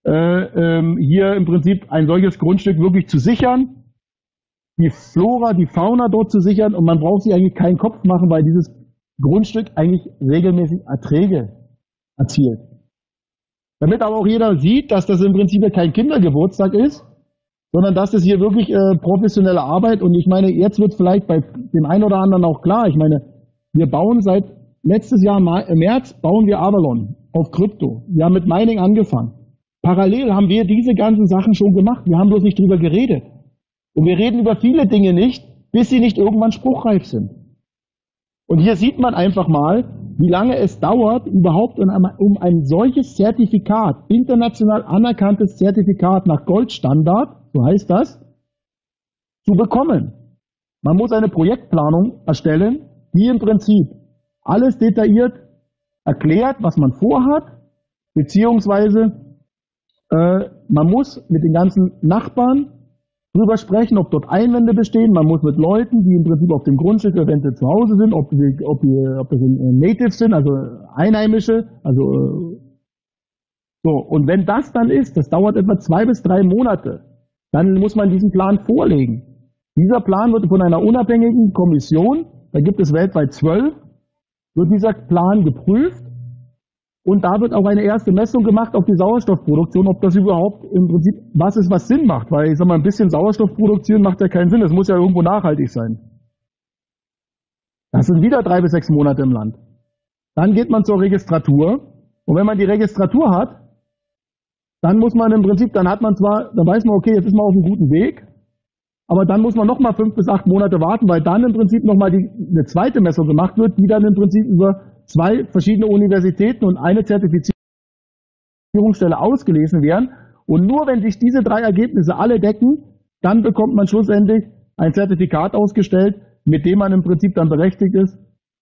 hier im Prinzip ein solches Grundstück wirklich zu sichern, die Flora, die Fauna dort zu sichern, und man braucht sich eigentlich keinen Kopf machen, weil dieses Grundstück eigentlich regelmäßig Erträge erzielt. Damit aber auch jeder sieht, dass das im Prinzip kein Kindergeburtstag ist, sondern dass das hier wirklich professionelle Arbeit, und ich meine, jetzt wird vielleicht bei dem einen oder anderen auch klar, ich meine, wir bauen seit letztes Jahr im März bauen wir Avalon auf Krypto. Wir haben mit Mining angefangen. Parallel haben wir diese ganzen Sachen schon gemacht. Wir haben bloß nicht drüber geredet. Und wir reden über viele Dinge nicht, bis sie nicht irgendwann spruchreif sind. Und hier sieht man einfach mal, wie lange es dauert, überhaupt um ein solches Zertifikat, international anerkanntes Zertifikat nach Goldstandard, so heißt das, zu bekommen. Man muss eine Projektplanung erstellen, die im Prinzip alles detailliert erklärt, was man vorhat, beziehungsweise man muss mit den ganzen Nachbarn drüber sprechen, ob dort Einwände bestehen. Man muss mit Leuten, die im Prinzip auf dem Grundstück eventuell zu Hause sind, ob das Natives sind, also Einheimische, also so. Und wenn das dann ist, das dauert etwa 2 bis 3 Monate, dann muss man diesen Plan vorlegen. Dieser Plan wird von einer unabhängigen Kommission, da gibt es weltweit 12, wird dieser Plan geprüft. Und da wird auch eine erste Messung gemacht auf die Sauerstoffproduktion, ob das überhaupt im Prinzip was ist, was Sinn macht. Weil ich sag mal, ein bisschen Sauerstoff produzieren macht ja keinen Sinn. Es muss ja irgendwo nachhaltig sein. Das sind wieder 3 bis 6 Monate im Land. Dann geht man zur Registratur. Und wenn man die Registratur hat, dann muss man im Prinzip, dann weiß man, okay, jetzt ist man auf einem guten Weg. Aber dann muss man nochmal 5 bis 8 Monate warten, weil dann im Prinzip nochmal eine zweite Messung gemacht wird, die dann im Prinzip über 2 verschiedene Universitäten und eine Zertifizierungsstelle ausgelesen werden. Und nur wenn sich diese 3 Ergebnisse alle decken, dann bekommt man schlussendlich ein Zertifikat ausgestellt, mit dem man im Prinzip dann berechtigt ist,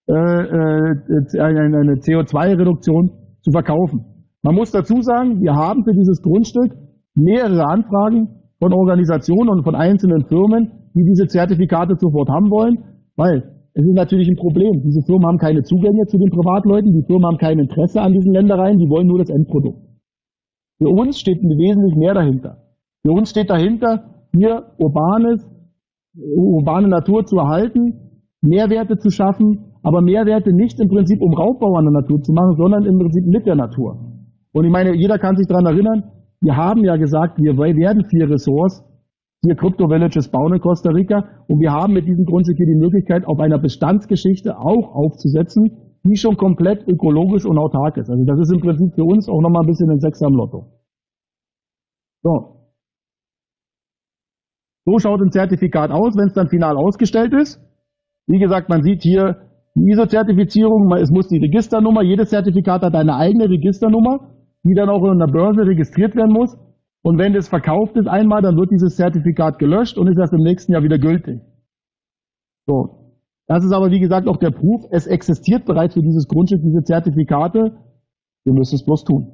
eine CO2-Reduktion zu verkaufen. Man muss dazu sagen, wir haben für dieses Grundstück mehrere Anfragen von Organisationen und von einzelnen Firmen, die diese Zertifikate sofort haben wollen, weil es ist natürlich ein Problem. Diese Firmen haben keine Zugänge zu den Privatleuten, die Firmen haben kein Interesse an diesen Ländereien, die wollen nur das Endprodukt. Für uns steht wesentlich mehr dahinter. Für uns steht dahinter, hier urbane Natur zu erhalten, Mehrwerte zu schaffen, aber Mehrwerte nicht im Prinzip um Raubbau an der Natur zu machen, sondern im Prinzip mit der Natur. Und ich meine, jeder kann sich daran erinnern, wir haben ja gesagt, wir werden 4 Ressorts, 4 Crypto-Villages bauen in Costa Rica, und wir haben mit diesem Grundstück hier die Möglichkeit, auf einer Bestandsgeschichte auch aufzusetzen, die schon komplett ökologisch und autark ist. Also das ist im Prinzip für uns auch nochmal ein bisschen ein Sechser im Lotto. So schaut ein Zertifikat aus, wenn es dann final ausgestellt ist. Wie gesagt, man sieht hier die ISO-Zertifizierung, es muss die Registernummer, jedes Zertifikat hat eine eigene Registernummer, die dann auch in der Börse registriert werden muss. Und wenn das verkauft ist einmal, dann wird dieses Zertifikat gelöscht und ist erst im nächsten Jahr wieder gültig. So. Das ist aber, wie gesagt, auch der Proof. Es existiert bereits für dieses Grundstück diese Zertifikate. Wir müssen es bloß tun.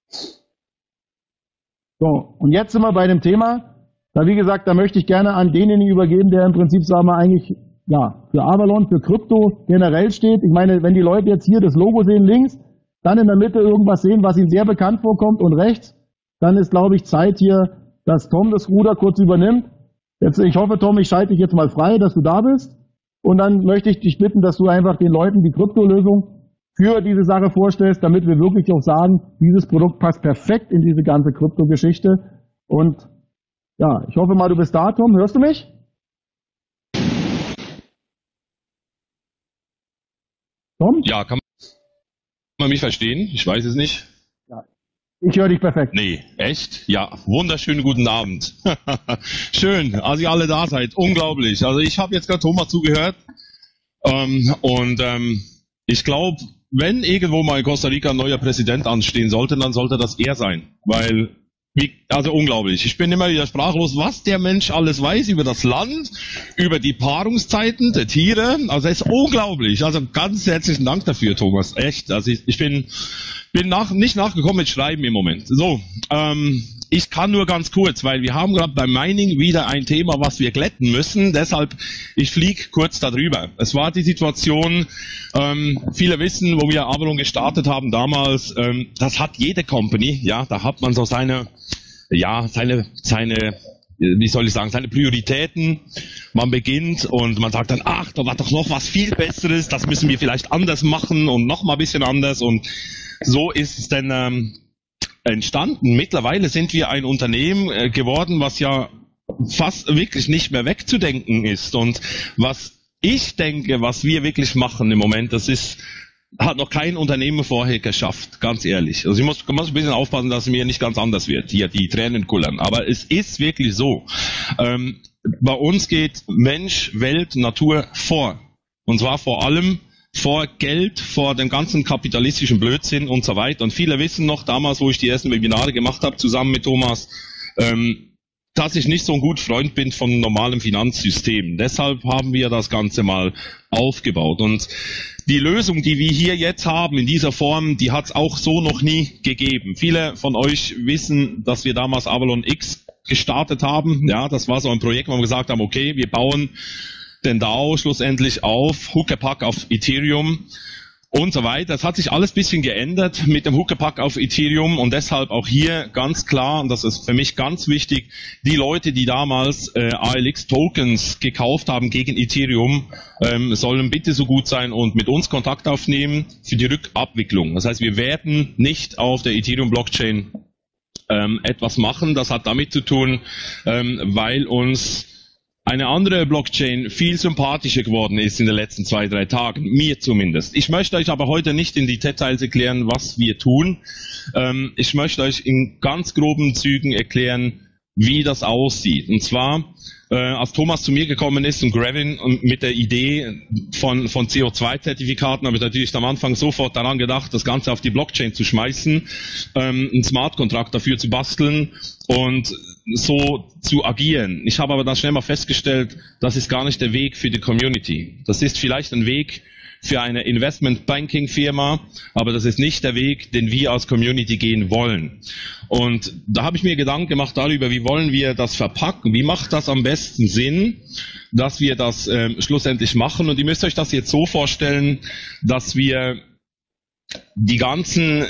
So. Und jetzt sind wir bei dem Thema. Da, wie gesagt, da möchte ich gerne an denjenigen übergeben, der im Prinzip, sagen wir, eigentlich, ja, für Avalon, für Krypto generell steht. Ich meine, wenn die Leute jetzt hier das Logo sehen links, dann in der Mitte irgendwas sehen, was ihnen sehr bekannt vorkommt, und rechts, dann ist, glaube ich, Zeit hier, dass Tom das Ruder kurz übernimmt. Jetzt, ich hoffe, Tom, ich schalte dich jetzt mal frei, dass du da bist. Und dann möchte ich dich bitten, dass du einfach den Leuten die Kryptolösung für diese Sache vorstellst, damit wir wirklich auch sagen, dieses Produkt passt perfekt in diese ganze Kryptogeschichte. Und Ja, ich hoffe mal, du bist da, Tom. Hörst du mich? Tom? Ja, kann man mich verstehen? Ich weiß es nicht. Ja. Ich höre dich perfekt. Nee, echt? Ja, wunderschönen guten Abend. Schön, als ihr alle da seid. Unglaublich. Also ich habe jetzt gerade Thomas zugehört. Ich glaube, wenn irgendwo mal in Costa Rica ein neuer Präsident anstehen sollte, dann sollte das er sein. Weil, also unglaublich. Ich bin immer wieder sprachlos, was der Mensch alles weiß über das Land, über die Paarungszeiten der Tiere. Also es ist unglaublich. Also ganz herzlichen Dank dafür, Thomas. Echt. Also ich bin nicht nachgekommen mit Schreiben im Moment. So, ich kann nur ganz kurz, weil wir haben gerade beim Mining wieder ein Thema, was wir glätten müssen. Deshalb, ich fliege kurz darüber. Es war die Situation, viele wissen, wo wir Avalon gestartet haben damals, das hat jede Company, ja, da hat man so seine wie soll ich sagen, seine Prioritäten. Man beginnt und man sagt dann, ach, da war doch noch was viel Besseres, das müssen wir vielleicht anders machen und noch mal ein bisschen anders, und so ist es dann entstanden. Mittlerweile sind wir ein Unternehmen geworden, was ja fast wirklich nicht mehr wegzudenken ist, und was ich denke, was wir wirklich machen im Moment, hat noch kein Unternehmen vorher geschafft, ganz ehrlich. Also ich muss ein bisschen aufpassen, dass es mir nicht ganz anders wird, hier die Tränen kullern. Aber es ist wirklich so. Bei uns geht Mensch, Welt, Natur vor. Und zwar vor allem vor Geld, vor dem ganzen kapitalistischen Blödsinn und so weiter. Und viele wissen noch damals, wo ich die ersten Webinare gemacht habe, zusammen mit Thomas, dass ich nicht so ein guter Freund bin von normalem Finanzsystem. Deshalb haben wir das Ganze mal aufgebaut. Und die Lösung, die wir hier jetzt haben in dieser Form, die hat es auch so noch nie gegeben. Viele von euch wissen, dass wir damals Avalon X gestartet haben. Ja, das war so ein Projekt, wo wir gesagt haben, okay, wir bauen den DAO schlussendlich auf, Huckepack auf Ethereum und so weiter. Das hat sich alles ein bisschen geändert mit dem Huckepack auf Ethereum, und deshalb auch hier ganz klar, und das ist für mich ganz wichtig, die Leute, die damals ALX-Tokens gekauft haben gegen Ethereum, sollen bitte so gut sein und mit uns Kontakt aufnehmen für die Rückabwicklung. Das heißt, wir werden nicht auf der Ethereum-Blockchain etwas machen. Das hat damit zu tun, weil uns eine andere Blockchain viel sympathischer geworden ist in den letzten 2-3 Tagen, mir zumindest. Ich möchte euch aber heute nicht in die Details erklären, was wir tun. Ich möchte euch in ganz groben Zügen erklären, wie das aussieht. Und zwar, als Thomas zu mir gekommen ist und Gravin und mit der Idee von CO2-Zertifikaten, habe ich natürlich am Anfang sofort daran gedacht, das Ganze auf die Blockchain zu schmeißen, einen Smart-Kontrakt dafür zu basteln und so zu agieren. Ich habe aber dann schnell mal festgestellt, das ist gar nicht der Weg für die Community. Das ist vielleicht ein Weg für eine Investment-Banking-Firma, aber das ist nicht der Weg, den wir als Community gehen wollen. Und da habe ich mir Gedanken gemacht darüber, wie wollen wir das verpacken, wie macht das am besten Sinn, dass wir das schlussendlich machen. Und ihr müsst euch das jetzt so vorstellen, dass wir die ganze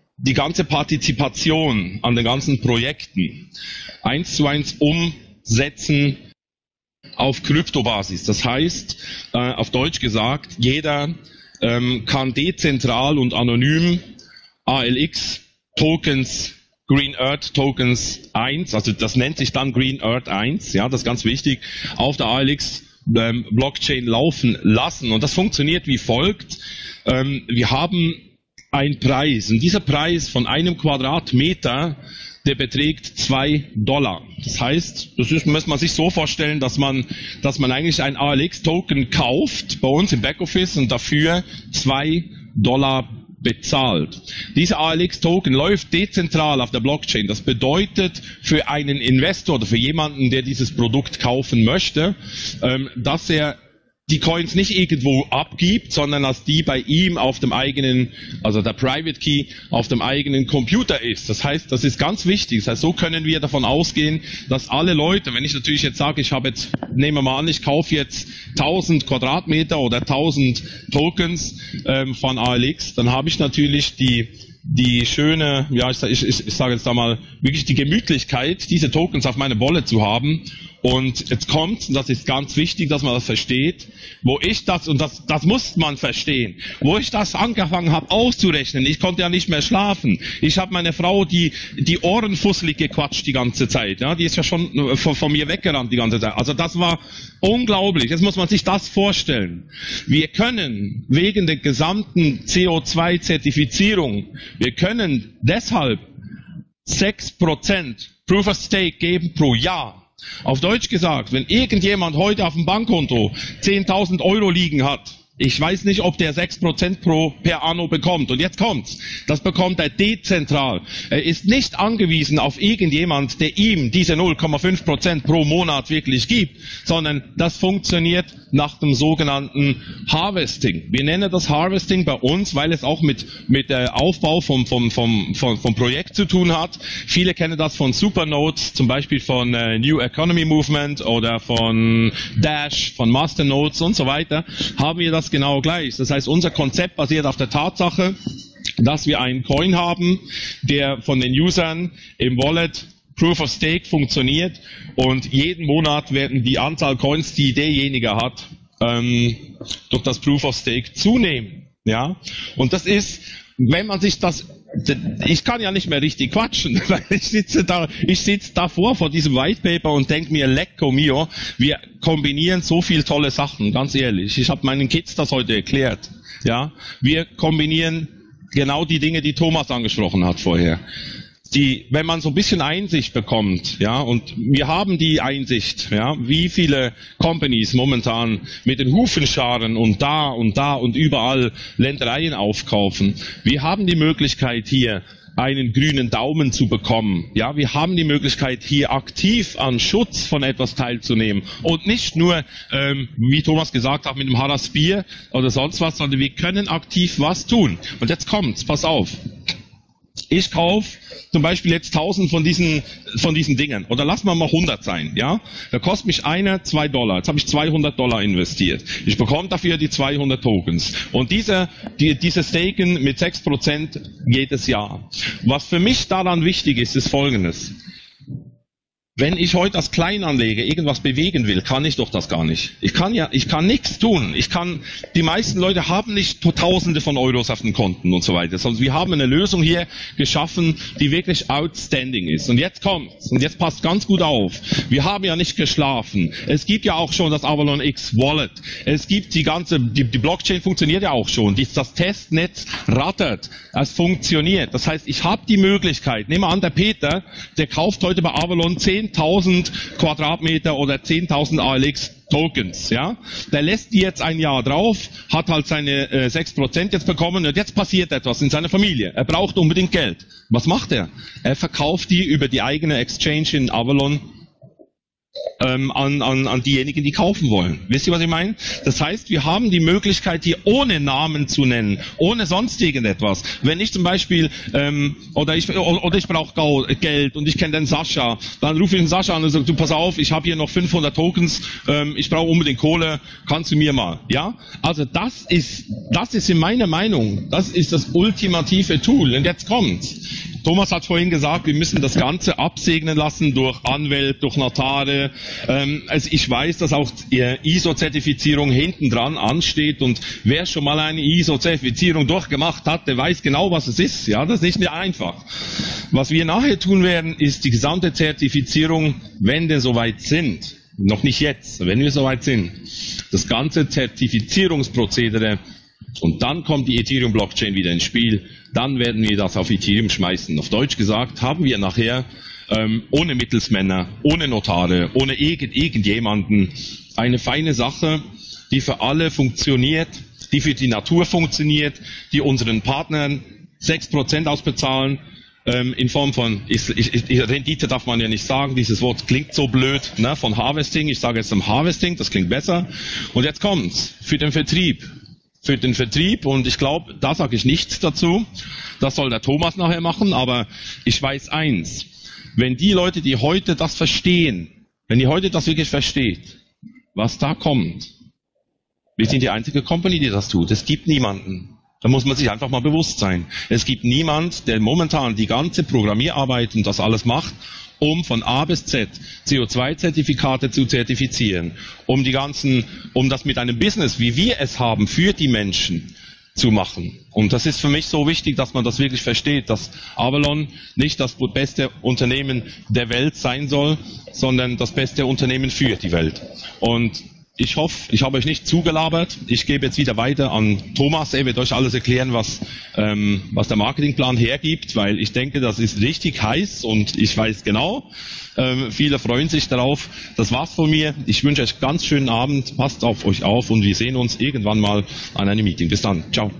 Partizipation an den ganzen Projekten 1:1 umsetzen auf Kryptobasis. Das heißt, auf Deutsch gesagt, jeder kann dezentral und anonym ALX Tokens, Green Earth Tokens 1, also das nennt sich dann Green Earth 1, ja, das ist ganz wichtig, auf der ALX Blockchain laufen lassen. Und das funktioniert wie folgt. Wir haben einen Preis, und dieser Preis von einem Quadratmeter, der beträgt $2. Das heißt, muss man sich so vorstellen, dass man eigentlich ein ALX-Token kauft bei uns im Backoffice und dafür $2 bezahlt. Dieser ALX-Token läuft dezentral auf der Blockchain. Das bedeutet für einen Investor oder für jemanden, der dieses Produkt kaufen möchte, dass er die Coins nicht irgendwo abgibt, sondern dass die bei ihm auf dem eigenen, also der Private Key, auf dem eigenen Computer ist. Das heißt, das ist ganz wichtig. Das heißt, so können wir davon ausgehen, dass alle Leute, wenn ich natürlich jetzt sage, nehmen wir mal an, ich kaufe jetzt 1000 Quadratmeter oder 1000 Tokens von ALX, dann habe ich natürlich die schöne, ja, ich sage jetzt da mal, wirklich die Gemütlichkeit, diese Tokens auf meiner Wallet zu haben Und jetzt kommt, und das ist ganz wichtig, dass man das versteht, wo ich das, und das muss man verstehen, wo ich das angefangen habe auszurechnen, ich konnte ja nicht mehr schlafen. Ich habe meine Frau die Ohren fusselig gequatscht die ganze Zeit. Ja, die ist ja schon von mir weggerannt die ganze Zeit. Also das war unglaublich. Jetzt muss man sich das vorstellen. Wir können wegen der gesamten CO2-Zertifizierung, wir können deshalb 6% Proof of Stake geben pro Jahr. Auf Deutsch gesagt, wenn irgendjemand heute auf dem Bankkonto 10.000 Euro liegen hat, ich weiß nicht, ob der 6% per anno bekommt. Und jetzt kommt's. Das bekommt er dezentral. Er ist nicht angewiesen auf irgendjemand, der ihm diese 0,5% pro Monat wirklich gibt, sondern das funktioniert nach dem sogenannten Harvesting. Wir nennen das Harvesting bei uns, weil es auch mit Aufbau vom Projekt zu tun hat. Viele kennen das von Supernodes, zum Beispiel von New Economy Movement oder von Dash, von Masternodes und so weiter, haben wir das genau gleich. Das heißt, unser Konzept basiert auf der Tatsache, dass wir einen Coin haben, der von den Usern im Wallet Proof of Stake funktioniert und jeden Monat werden die Anzahl Coins, die derjenige hat, durch das Proof of Stake zunehmen. Ja? Und das ist, wenn man sich das, ich kann ja nicht mehr richtig quatschen, weil ich sitze davor vor diesem White Paper und denke mir, lecco mio, wir kombinieren so viel tolle Sachen, ganz ehrlich. Ich habe meinen Kids das heute erklärt. Ja, wir kombinieren genau die Dinge, die Thomas angesprochen hat vorher. Wenn man so ein bisschen Einsicht bekommt, ja, und wir haben die Einsicht, ja, wie viele Companies momentan mit den Hufen scharen und da und überall Ländereien aufkaufen. Wir haben die Möglichkeit hier einen grünen Daumen zu bekommen. Ja, wir haben die Möglichkeit hier aktiv an Schutz von etwas teilzunehmen und nicht nur, wie Thomas gesagt hat, mit dem Harass-Bier oder sonst was, sondern wir können aktiv was tun. Und jetzt kommt's, pass auf. Ich kaufe zum Beispiel jetzt 1000 von diesen Dingen. Oder lass mal 100 sein, ja? Da kostet mich einer $2. Jetzt habe ich $200 investiert. Ich bekomme dafür die 200 Tokens. Und diese Staken mit 6% jedes Jahr. Was für mich daran wichtig ist, ist Folgendes. Wenn ich heute als Kleinanleger irgendwas bewegen will, kann ich doch das gar nicht. Ich kann nichts tun. Die meisten Leute haben nicht Tausende von Euros auf den Konten und so weiter, sondern wir haben eine Lösung hier geschaffen, die wirklich outstanding ist. Und jetzt kommt's. Und jetzt passt ganz gut auf. Wir haben ja nicht geschlafen. Es gibt ja auch schon das Avalon X Wallet. Es gibt die Blockchain funktioniert ja auch schon. Das Testnetz rattert. Es funktioniert. Das heißt, ich habe die Möglichkeit. Nehmen wir an, der Peter, der kauft heute bei Avalon 10.000 Quadratmeter oder 10.000 ALX Tokens, ja. Der lässt die jetzt ein Jahr drauf, hat halt seine 6% jetzt bekommen und jetzt passiert etwas in seiner Familie. Er braucht unbedingt Geld. Was macht er? Er verkauft die über die eigene Exchange in Avalon an diejenigen, die kaufen wollen. Wisst ihr, was ich meine? Das heißt, wir haben die Möglichkeit, hier ohne Namen zu nennen, ohne sonst irgendetwas. Wenn ich zum Beispiel, oder ich brauche Geld und ich kenne den Sascha, dann rufe ich den Sascha an und sage, du pass auf, ich habe hier noch 500 Tokens, ich brauche unbedingt Kohle, kannst du mir mal, ja? Also das ist in meiner Meinung, das ist das ultimative Tool. Und jetzt kommt's. Thomas hat vorhin gesagt, wir müssen das Ganze absegnen lassen durch Anwälte, durch Notare. Also ich weiß, dass auch die ISO-Zertifizierung hinten dran ansteht und wer schon mal eine ISO-Zertifizierung durchgemacht hat, der weiß genau, was es ist. Ja, das ist nicht mehr einfach. Was wir nachher tun werden, ist die gesamte Zertifizierung, wenn wir soweit sind, noch nicht jetzt, wenn wir soweit sind, das ganze Zertifizierungsprozedere. Und dann kommt die Ethereum-Blockchain wieder ins Spiel. Dann werden wir das auf Ethereum schmeißen. Auf Deutsch gesagt haben wir nachher ohne Mittelsmänner, ohne Notare, ohne irgendjemanden eine feine Sache, die für alle funktioniert, die für die Natur funktioniert, die unseren Partnern 6% ausbezahlen, in Form von, Rendite darf man ja nicht sagen, dieses Wort klingt so blöd, ne, von Harvesting. Ich sage jetzt Harvesting, das klingt besser. Und jetzt kommt's, für den Vertrieb, und ich glaube, da sage ich nichts dazu, das soll der Thomas nachher machen, aber ich weiß eins, wenn die Leute, die heute das verstehen, wenn die heute das wirklich versteht, was da kommt, wir sind die einzige Company, die das tut, es gibt niemanden. Da muss man sich einfach mal bewusst sein. Es gibt niemand, der momentan die ganze Programmierarbeit und das alles macht, um von A bis Z CO2-Zertifikate zu zertifizieren, um das mit einem Business, wie wir es haben, für die Menschen zu machen. Und das ist für mich so wichtig, dass man das wirklich versteht, dass Avalon nicht das beste Unternehmen der Welt sein soll, sondern das beste Unternehmen für die Welt. Und ich hoffe, ich habe euch nicht zugelabert. Ich gebe jetzt wieder weiter an Thomas. Er wird euch alles erklären, was der Marketingplan hergibt, weil ich denke, das ist richtig heiß und ich weiß genau, viele freuen sich darauf. Das war's von mir. Ich wünsche euch einen ganz schönen Abend. Passt auf euch auf und wir sehen uns irgendwann mal an einem Meeting. Bis dann. Ciao.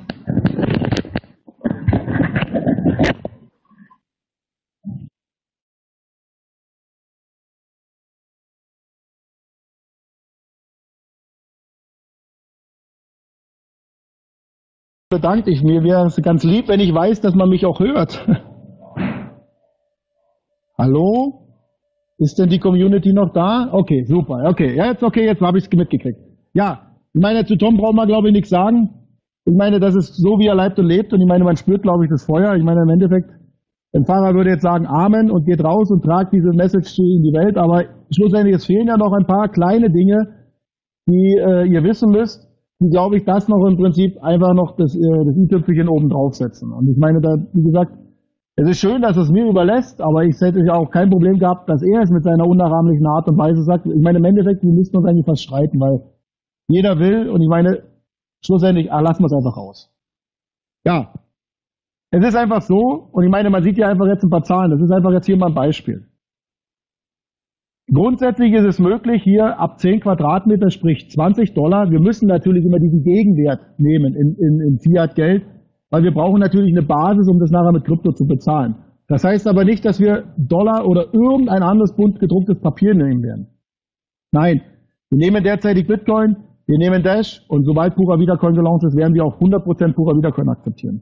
Bedankt ich mir. Wäre es ganz lieb, wenn ich weiß, dass man mich auch hört. Hallo? Ist denn die Community noch da? Okay, super. Okay, ja, jetzt habe ich es mitgekriegt. Ja, ich meine, zu Tom brauchen wir, glaube ich, nichts sagen. Ich meine, das ist so, wie er leibt und lebt. Und ich meine, man spürt, glaube ich, das Feuer. Ich meine, im Endeffekt, ein Pfarrer würde jetzt sagen Amen und geht raus und tragt diese Message in die Welt. Aber schlussendlich, es fehlen ja noch ein paar kleine Dinge, die ihr wissen müsst, die, glaube ich, das noch im Prinzip einfach noch das i-Tüpfelchen oben draufsetzen. Und ich meine, da, wie gesagt, es ist schön, dass er es mir überlässt, aber ich hätte ja auch kein Problem gehabt, dass er es mit seiner unnachahmlichen Art und Weise sagt. Ich meine, im Endeffekt, wir müssten uns eigentlich fast streiten, weil jeder will, und ich meine, schlussendlich, lassen wir es einfach raus. Ja, es ist einfach so, und ich meine, man sieht ja einfach jetzt ein paar Zahlen, das ist einfach jetzt hier mal ein Beispiel. Grundsätzlich ist es möglich, hier ab 10 Quadratmeter, sprich $20. Wir müssen natürlich immer diesen Gegenwert nehmen in Fiat-Geld, weil wir brauchen natürlich eine Basis, um das nachher mit Krypto zu bezahlen. Das heißt aber nicht, dass wir Dollar oder irgendein anderes bunt gedrucktes Papier nehmen werden. Nein, wir nehmen derzeitig Bitcoin, wir nehmen Dash und sobald Pura Vida Coin gelauncht ist, werden wir auch 100% Pura Vida Coin akzeptieren.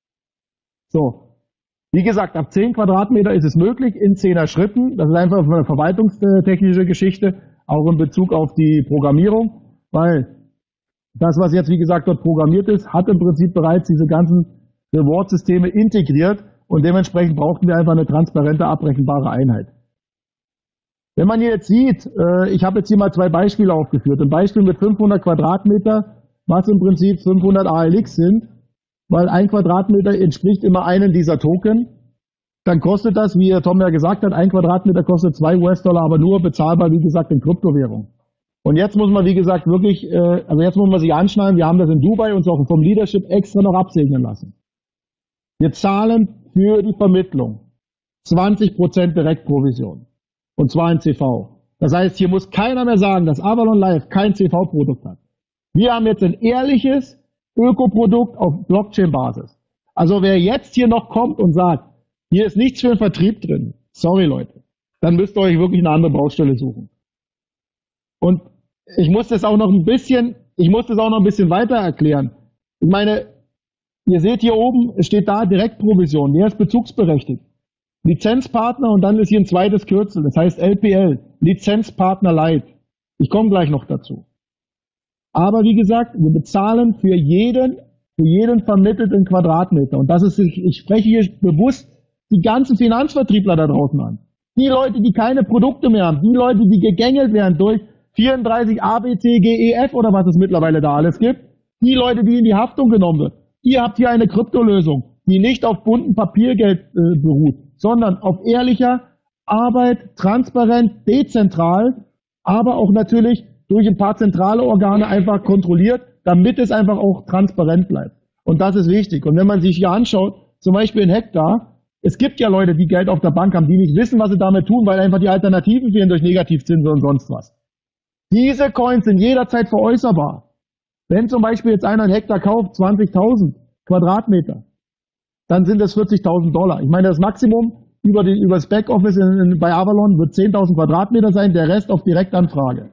So. Wie gesagt, ab 10 Quadratmeter ist es möglich, in 10er Schritten. Das ist einfach eine verwaltungstechnische Geschichte, auch in Bezug auf die Programmierung, weil das, was jetzt, wie gesagt, dort programmiert ist, hat im Prinzip bereits diese ganzen Reward-Systeme integriert und dementsprechend brauchten wir einfach eine transparente, abrechenbare Einheit. Wenn man hier jetzt sieht, ich habe jetzt hier mal 2 Beispiele aufgeführt. Ein Beispiel mit 500 Quadratmeter, was im Prinzip 500 ALX sind, weil 1 Quadratmeter entspricht immer einem dieser Token, dann kostet das, wie Tom ja gesagt hat, 1 Quadratmeter kostet 2 US-Dollar, aber nur bezahlbar, wie gesagt, in Kryptowährung. Und jetzt muss man, wie gesagt, wirklich, jetzt muss man sich anschneiden, wir haben das in Dubai uns auch vom Leadership extra noch absegnen lassen. Wir zahlen für die Vermittlung 20% Direktprovision. Und zwar in CV. Das heißt, hier muss keiner mehr sagen, dass Avalon Live kein CV-Produkt hat. Wir haben jetzt ein ehrliches Ökoprodukt auf Blockchain-Basis. Also wer jetzt hier noch kommt und sagt, hier ist nichts für den Vertrieb drin, sorry Leute, dann müsst ihr euch wirklich eine andere Baustelle suchen. Und ich muss das auch noch ein bisschen weiter erklären. Ich meine, ihr seht hier oben, es steht da Direktprovision, wer ist bezugsberechtigt? Lizenzpartner und dann ist hier ein zweites Kürzel, das heißt LPL, Lizenzpartner Light. Ich komme gleich noch dazu. Aber wie gesagt, wir bezahlen für jeden vermittelten Quadratmeter. Und das ist, ich spreche hier bewusst die ganzen Finanzvertriebler da draußen an. Die Leute, die keine Produkte mehr haben, die Leute, die gegängelt werden durch 34 ABCGEF oder was es mittlerweile da alles gibt, die Leute, die in die Haftung genommen wird. Ihr habt hier eine Kryptolösung, die nicht auf buntem Papiergeld beruht, sondern auf ehrlicher Arbeit, transparent, dezentral, aber auch natürlich durch ein paar zentrale Organe einfach kontrolliert, damit es einfach auch transparent bleibt. Und das ist wichtig. Und wenn man sich hier anschaut, zum Beispiel in Hektar, es gibt ja Leute, die Geld auf der Bank haben, die nicht wissen, was sie damit tun, weil einfach die Alternativen fehlen durch Negativzinsen und sonst was. Diese Coins sind jederzeit veräußerbar. Wenn zum Beispiel jetzt einer einen Hektar kauft, 20.000 Quadratmeter, dann sind es $40.000. Ich meine, das Maximum über das Backoffice bei Avalon wird 10.000 Quadratmeter sein, der Rest auf Direktanfrage.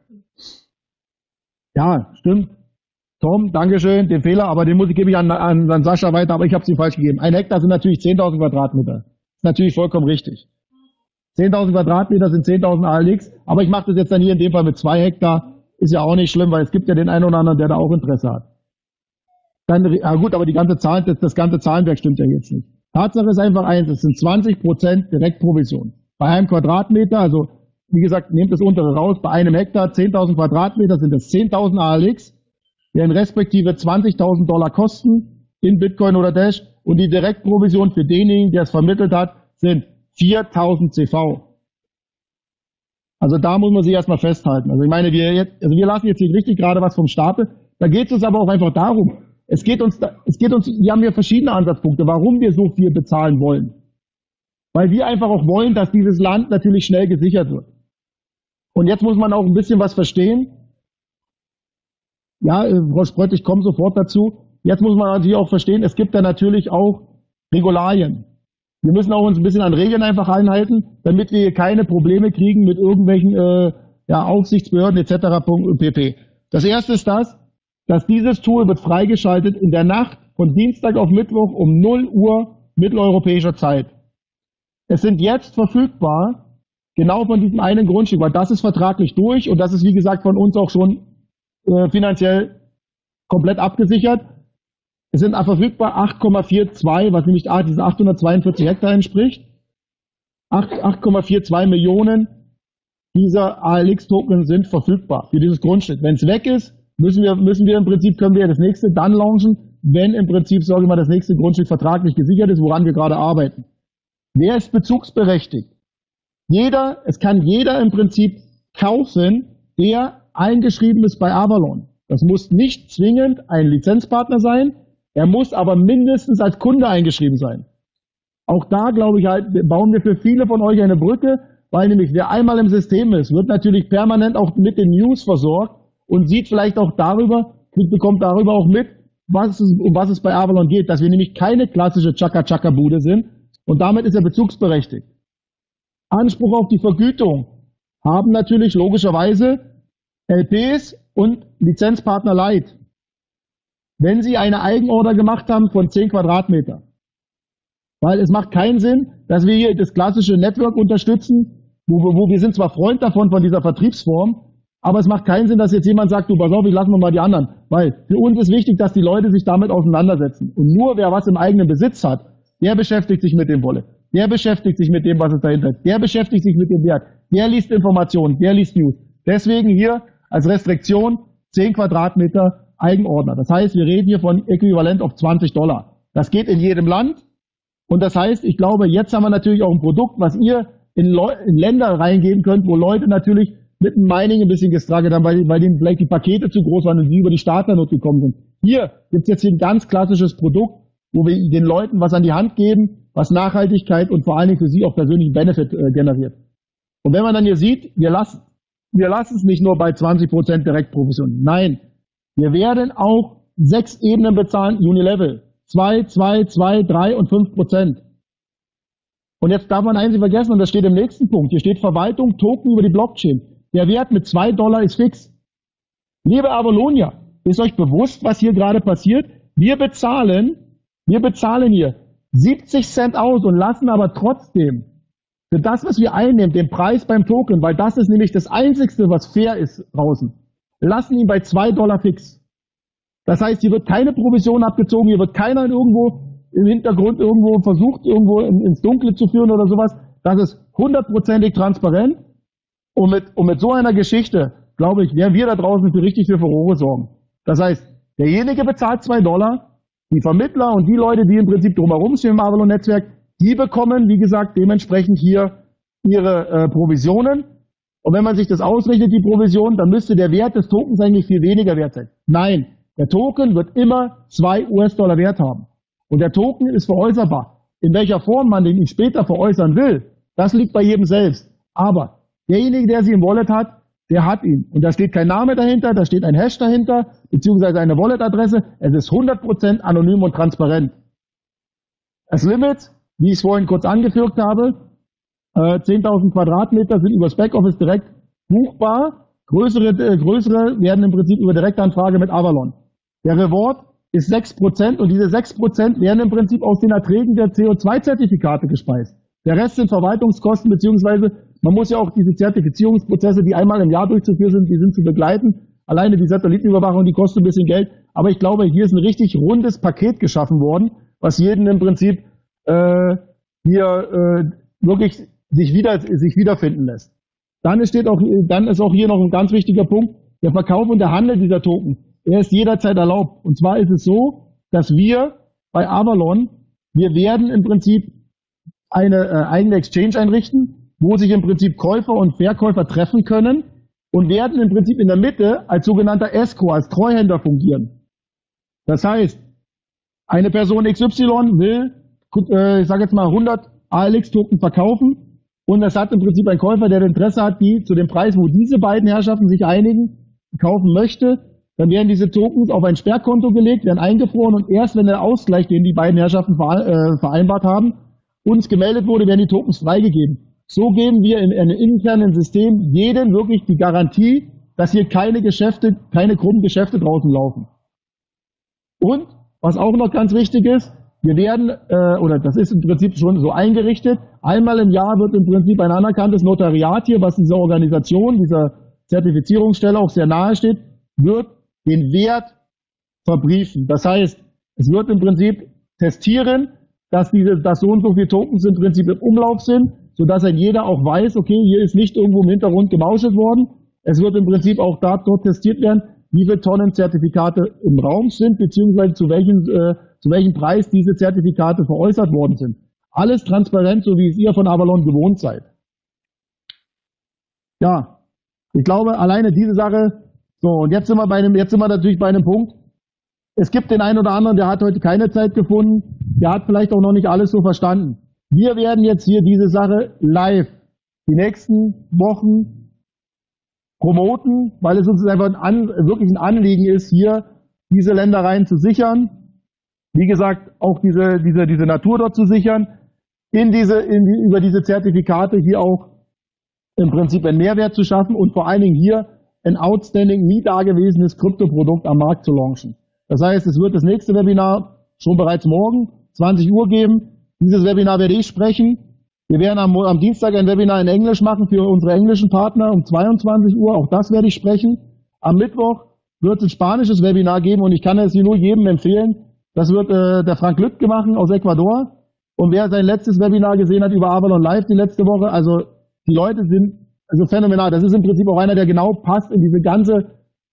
Ja, stimmt. Tom, Dankeschön, den Fehler, aber den gebe ich an Sascha weiter, aber ich habe es ihm falsch gegeben. 1 Hektar sind natürlich 10.000 Quadratmeter. Ist natürlich vollkommen richtig. 10.000 Quadratmeter sind 10.000 ALX, aber ich mache das jetzt dann hier in dem Fall mit 2 Hektar. Ist ja auch nicht schlimm, weil es gibt ja den einen oder anderen, der da auch Interesse hat. dann, gut, aber das ganze Zahlenwerk stimmt ja jetzt nicht. Tatsache ist einfach eins, es sind 20% Direktprovision. Bei einem Quadratmeter, also wie gesagt, nehmt das untere raus, bei einem Hektar 10.000 Quadratmeter sind es 10.000 ALX, deren respektive $20.000 kosten in Bitcoin oder Dash, und die Direktprovision für denjenigen, der es vermittelt hat, sind 4.000 CV. Also da muss man sich erstmal festhalten. Also ich meine, wir lassen jetzt hier richtig gerade was vom Stapel. Da geht es uns aber auch einfach darum. Wir haben hier verschiedene Ansatzpunkte, warum wir so viel bezahlen wollen. Weil wir einfach auch wollen, dass dieses Land natürlich schnell gesichert wird. Und jetzt muss man auch ein bisschen was verstehen. Ja, Frau Sprött, ich komme sofort dazu. Jetzt muss man natürlich auch verstehen, es gibt da natürlich auch Regularien. Wir müssen auch uns ein bisschen an Regeln einfach einhalten, damit wir hier keine Probleme kriegen mit irgendwelchen Aufsichtsbehörden etc. pp. Das erste ist dass dieses Tool wird freigeschaltet in der Nacht von Dienstag auf Mittwoch um 0 Uhr mitteleuropäischer Zeit. Es sind jetzt verfügbar, genau von diesem einen Grundstück, weil das ist vertraglich durch und das ist wie gesagt von uns auch schon finanziell komplett abgesichert. Es sind verfügbar 8,42, was nämlich diese 842 Hektar entspricht. 8,42 Millionen dieser ALX-Token sind verfügbar für dieses Grundstück. Wenn es weg ist, müssen wir im Prinzip, können wir das nächste dann launchen, wenn im Prinzip, sage ich mal, das nächste Grundstück vertraglich gesichert ist, woran wir gerade arbeiten. Wer ist bezugsberechtigt? Es kann jeder im Prinzip kaufen, der eingeschrieben ist bei Avalon. Das muss nicht zwingend ein Lizenzpartner sein, er muss aber mindestens als Kunde eingeschrieben sein. Auch da, glaube ich, bauen wir für viele von euch eine Brücke, weil nämlich wer einmal im System ist, wird natürlich permanent auch mit den News versorgt und sieht vielleicht auch bekommt darüber auch mit, um was es bei Avalon geht, dass wir nämlich keine klassische Chaka-Chaka-Bude sind und damit ist er bezugsberechtigt. Anspruch auf die Vergütung haben natürlich logischerweise LPs und Lizenzpartner Light. Wenn Sie eine Eigenorder gemacht haben von 10 Quadratmeter. Weil es macht keinen Sinn, dass wir hier das klassische Network unterstützen, wo wir sind zwar Freund davon, von dieser Vertriebsform, aber es macht keinen Sinn, dass jetzt jemand sagt, du pass auf, ich lasse mal die anderen. Weil für uns ist wichtig, dass die Leute sich damit auseinandersetzen. Und nur wer was im eigenen Besitz hat, der beschäftigt sich mit dem Wolle. Der beschäftigt sich mit dem, was es dahinter ist. Der beschäftigt sich mit dem Wert. Der liest Informationen, der liest News. Deswegen hier als Restriktion 10 Quadratmeter Eigenordner. Das heißt, wir reden hier von Äquivalent auf $20. Das geht in jedem Land. Und das heißt, ich glaube, jetzt haben wir natürlich auch ein Produkt, was ihr in Länder reingeben könnt, wo Leute natürlich mit dem Mining ein bisschen gestruggelt haben, weil denen vielleicht die Pakete zu groß waren und die über die Starternot gekommen sind. Hier gibt es jetzt hier ein ganz klassisches Produkt, wo wir den Leuten was an die Hand geben, was Nachhaltigkeit und vor allen Dingen für sie auch persönlichen Benefit generiert. Und wenn man dann hier sieht, wir lassen es nicht nur bei 20% Direktprovision. Nein, wir werden auch 6 Ebenen bezahlen, Unilevel. 2, 3 und 5%. Und jetzt darf man eins nicht vergessen, und das steht im nächsten Punkt. Hier steht Verwaltung, Token über die Blockchain. Der Wert mit $2 ist fix. Liebe Avalonia, ist euch bewusst, was hier gerade passiert? Wir bezahlen hier 70 Cent aus und lassen aber trotzdem für das, was wir einnehmen, den Preis beim Token, weil das ist nämlich das Einzigste, was fair ist draußen, lassen ihn bei $2 fix. Das heißt, hier wird keine Provision abgezogen, hier wird keiner irgendwo im Hintergrund irgendwo versucht, irgendwo ins Dunkle zu führen oder sowas. Das ist 100%ig transparent. Und mit so einer Geschichte, glaube ich, werden wir da draußen richtig für Furore sorgen. Das heißt, derjenige bezahlt $2, die Vermittler und die Leute, die im Prinzip drumherum stehen im Avalon-Netzwerk, die bekommen, wie gesagt, dementsprechend hier ihre Provisionen. Und wenn man sich das ausrechnet, die Provision, dann müsste der Wert des Tokens eigentlich viel weniger wert sein. Nein, der Token wird immer $2 Wert haben. Und der Token ist veräußerbar. In welcher Form man den später veräußern will, das liegt bei jedem selbst. Aber derjenige, der sie im Wallet hat, der hat ihn. Und da steht kein Name dahinter, da steht ein Hash dahinter, beziehungsweise eine Wallet-Adresse. Es ist 100% anonym und transparent. Das Limit, wie ich es vorhin kurz angeführt habe, 10.000 Quadratmeter sind übers Backoffice direkt buchbar. Größere werden im Prinzip über Direktanfrage mit Avalon. Der Reward ist 6% und diese 6% werden im Prinzip aus den Erträgen der CO2-Zertifikate gespeist. Der Rest sind Verwaltungskosten, beziehungsweise man muss ja auch diese Zertifizierungsprozesse, die einmal im Jahr durchzuführen sind, die sind zu begleiten. Alleine die Satellitenüberwachung, die kostet ein bisschen Geld. Aber ich glaube, hier ist ein richtig rundes Paket geschaffen worden, was jeden im Prinzip wirklich sich wiederfinden lässt. Dann ist auch hier noch ein ganz wichtiger Punkt, der Verkauf und der Handel dieser Token. Er ist jederzeit erlaubt. Und zwar ist es so, dass wir bei Avalon, wir werden im Prinzip eine eigene Exchange einrichten, wo sich im Prinzip Käufer und Verkäufer treffen können und werden im Prinzip in der Mitte als sogenannter Escrow, als Treuhänder fungieren. Das heißt, eine Person XY will, ich sage jetzt mal 100 ALX-Token verkaufen und es hat im Prinzip ein Käufer, der Interesse hat, die zu dem Preis, wo diese beiden Herrschaften sich einigen, kaufen möchte. Dann werden diese Tokens auf ein Sperrkonto gelegt, werden eingefroren und erst wenn der Ausgleich, den die beiden Herrschaften vereinbart haben, uns gemeldet wurde, werden die Tokens freigegeben. So geben wir in einem internen System jedem wirklich die Garantie, dass hier keine krummen Geschäfte draußen laufen. Und was auch noch ganz wichtig ist, wir werden, oder das ist im Prinzip schon so eingerichtet, einmal im Jahr wird im Prinzip ein anerkanntes Notariat hier, was dieser Organisation, dieser Zertifizierungsstelle auch sehr nahe steht, wird den Wert verbriefen. Das heißt, es wird im Prinzip testieren, dass so und so viele Tokens im Prinzip im Umlauf sind, sodass ein jeder auch weiß, okay, hier ist nicht irgendwo im Hintergrund gemauschelt worden. Es wird im Prinzip auch dort testiert werden, wie viele Tonnen Zertifikate im Raum sind, beziehungsweise zu welchem Preis diese Zertifikate veräußert worden sind. Alles transparent, so wie es ihr von Avalon gewohnt seid. Ja, ich glaube, alleine diese Sache. So, und jetzt sind wir natürlich bei einem Punkt. Es gibt den einen oder anderen, der hat heute keine Zeit gefunden, der hat vielleicht auch noch nicht alles so verstanden. Wir werden jetzt hier diese Sache live die nächsten Wochen promoten, weil es uns einfach wirklich ein Anliegen ist, hier diese Ländereien zu sichern. Wie gesagt, auch diese Natur dort zu sichern, über diese Zertifikate hier auch im Prinzip einen Mehrwert zu schaffen und vor allen Dingen hier ein outstanding, nie dagewesenes Kryptoprodukt am Markt zu launchen. Das heißt, es wird das nächste Webinar schon bereits morgen, 20 Uhr geben. Dieses Webinar werde ich sprechen. Wir werden am Dienstag ein Webinar in Englisch machen für unsere englischen Partner um 22 Uhr. Auch das werde ich sprechen. Am Mittwoch wird es ein spanisches Webinar geben und ich kann es hier nur jedem empfehlen. Das wird der Frank Lüttke machen aus Ecuador. Und wer sein letztes Webinar gesehen hat über Avalon Live die letzte Woche, also die Leute sind also phänomenal. Das ist im Prinzip auch einer, der genau passt in diese ganze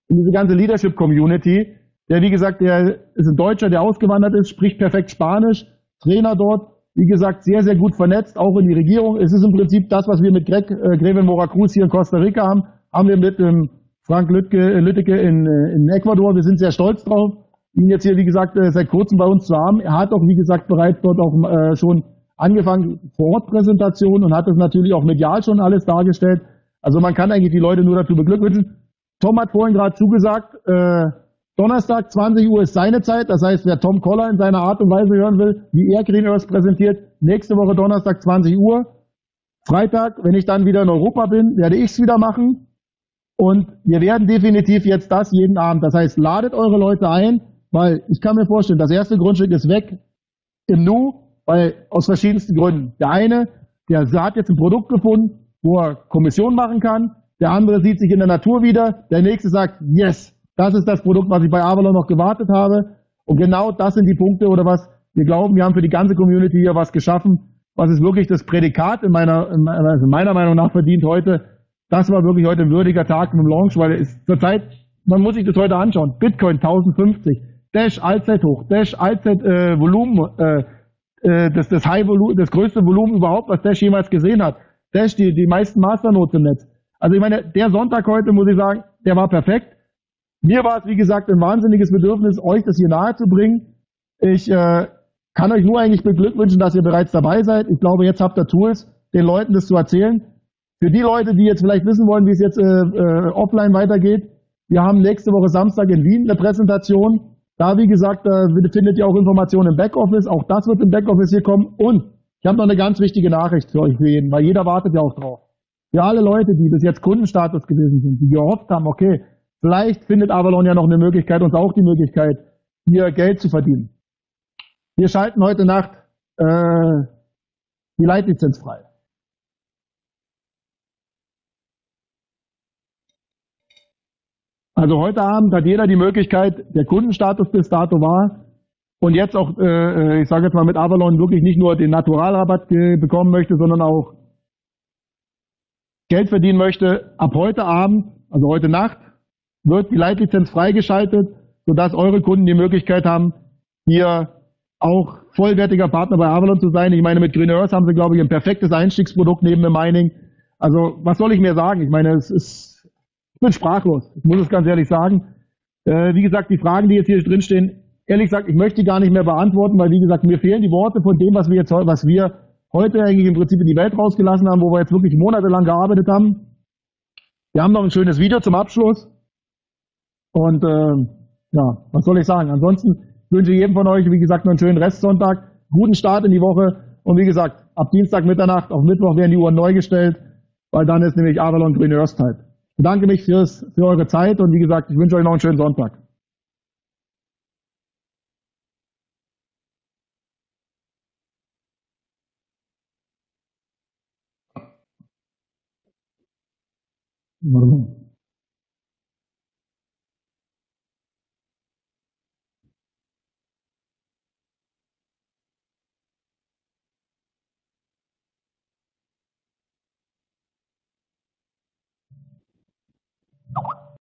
Leadership-Community. Der, wie gesagt, der ist ein Deutscher, der ausgewandert ist, spricht perfekt Spanisch, Trainer dort, wie gesagt, sehr, sehr gut vernetzt, auch in die Regierung. Es ist im Prinzip das, was wir mit Greven Mora Cruz hier in Costa Rica haben wir mit Frank Lüttke in Ecuador. Wir sind sehr stolz drauf, ihn jetzt hier, wie gesagt, seit kurzem bei uns zu haben. Er hat auch, wie gesagt, bereits dort auch schon angefangen Vor-Ort-Präsentationen und hat das natürlich auch medial schon alles dargestellt. Also man kann eigentlich die Leute nur dazu beglückwünschen. Tom hat vorhin gerade zugesagt, Donnerstag 20 Uhr ist seine Zeit. Das heißt, wer Tom Koller in seiner Art und Weise hören will, wie er Green Earth präsentiert, nächste Woche Donnerstag 20 Uhr. Freitag, wenn ich dann wieder in Europa bin, werde ich es wieder machen. Und wir werden definitiv jetzt das jeden Abend. Das heißt, ladet eure Leute ein, weil ich kann mir vorstellen, das erste Grundstück ist weg im Nu, weil aus verschiedensten Gründen. Der eine, der hat jetzt ein Produkt gefunden, wo er Kommission machen kann. Der andere sieht sich in der Natur wieder. Der nächste sagt, yes, das ist das Produkt, was ich bei Avalon noch gewartet habe. Und genau das sind die Punkte oder was wir glauben, wir haben für die ganze Community hier was geschaffen, was ist wirklich das Prädikat meiner Meinung nach verdient heute. Das war wirklich heute ein würdiger Tag mit dem Launch, weil es zurzeit, man muss sich das heute anschauen. Bitcoin 1050, Dash Allzeithoch, Dash Allzeitvolumen, das High Volumen, das größte Volumen überhaupt, was Dash jemals gesehen hat. Dash, die meisten Masternodes im Netz. Also ich meine, der Sonntag heute, muss ich sagen, der war perfekt. Mir war es, wie gesagt, ein wahnsinniges Bedürfnis, euch das hier nahe zu bringen. Ich kann euch nur eigentlich beglückwünschen, dass ihr bereits dabei seid. Ich glaube, jetzt habt ihr Tools, den Leuten das zu erzählen. Für die Leute, die jetzt vielleicht wissen wollen, wie es jetzt offline weitergeht, wir haben nächste Woche Samstag in Wien eine Präsentation. Da, wie gesagt, findet ihr auch Informationen im Backoffice. Auch das wird im Backoffice hier kommen. Und ich habe noch eine ganz wichtige Nachricht für euch für jeden, weil jeder wartet ja auch drauf. Für alle Leute, die bis jetzt Kundenstatus gewesen sind, die gehofft haben, okay, vielleicht findet Avalon ja noch eine Möglichkeit, uns auch die Möglichkeit, hier Geld zu verdienen. Wir schalten heute Nacht die Leitlizenz frei. Also heute Abend hat jeder die Möglichkeit, der Kundenstatus bis dato war und jetzt auch, ich sage jetzt mal mit Avalon wirklich nicht nur den Naturalrabatt bekommen möchte, sondern auch Geld verdienen möchte. Ab heute Abend, also heute Nacht, wird die Leitlizenz freigeschaltet, sodass eure Kunden die Möglichkeit haben, hier auch vollwertiger Partner bei Avalon zu sein. Ich meine, mit Green Earth haben sie, glaube ich, ein perfektes Einstiegsprodukt neben dem Mining. Also, was soll ich mir sagen? Ich meine, ich bin sprachlos. Ich muss es ganz ehrlich sagen. Wie gesagt, die Fragen, die jetzt hier drin stehen, ehrlich gesagt, ich möchte die gar nicht mehr beantworten, weil, wie gesagt, mir fehlen die Worte von dem, was wir heute eigentlich im Prinzip in die Welt rausgelassen haben, wo wir jetzt wirklich monatelang gearbeitet haben. Wir haben noch ein schönes Video zum Abschluss. Und ja, was soll ich sagen? Ansonsten wünsche ich jedem von euch, wie gesagt, noch einen schönen Restsonntag, guten Start in die Woche. Und wie gesagt, ab Dienstag Mitternacht, auf Mittwoch werden die Uhren neu gestellt, weil dann ist nämlich Avalon Green Earth Zeit. Ich bedanke mich für eure Zeit und wie gesagt, ich wünsche euch noch einen schönen Sonntag. Warte mal.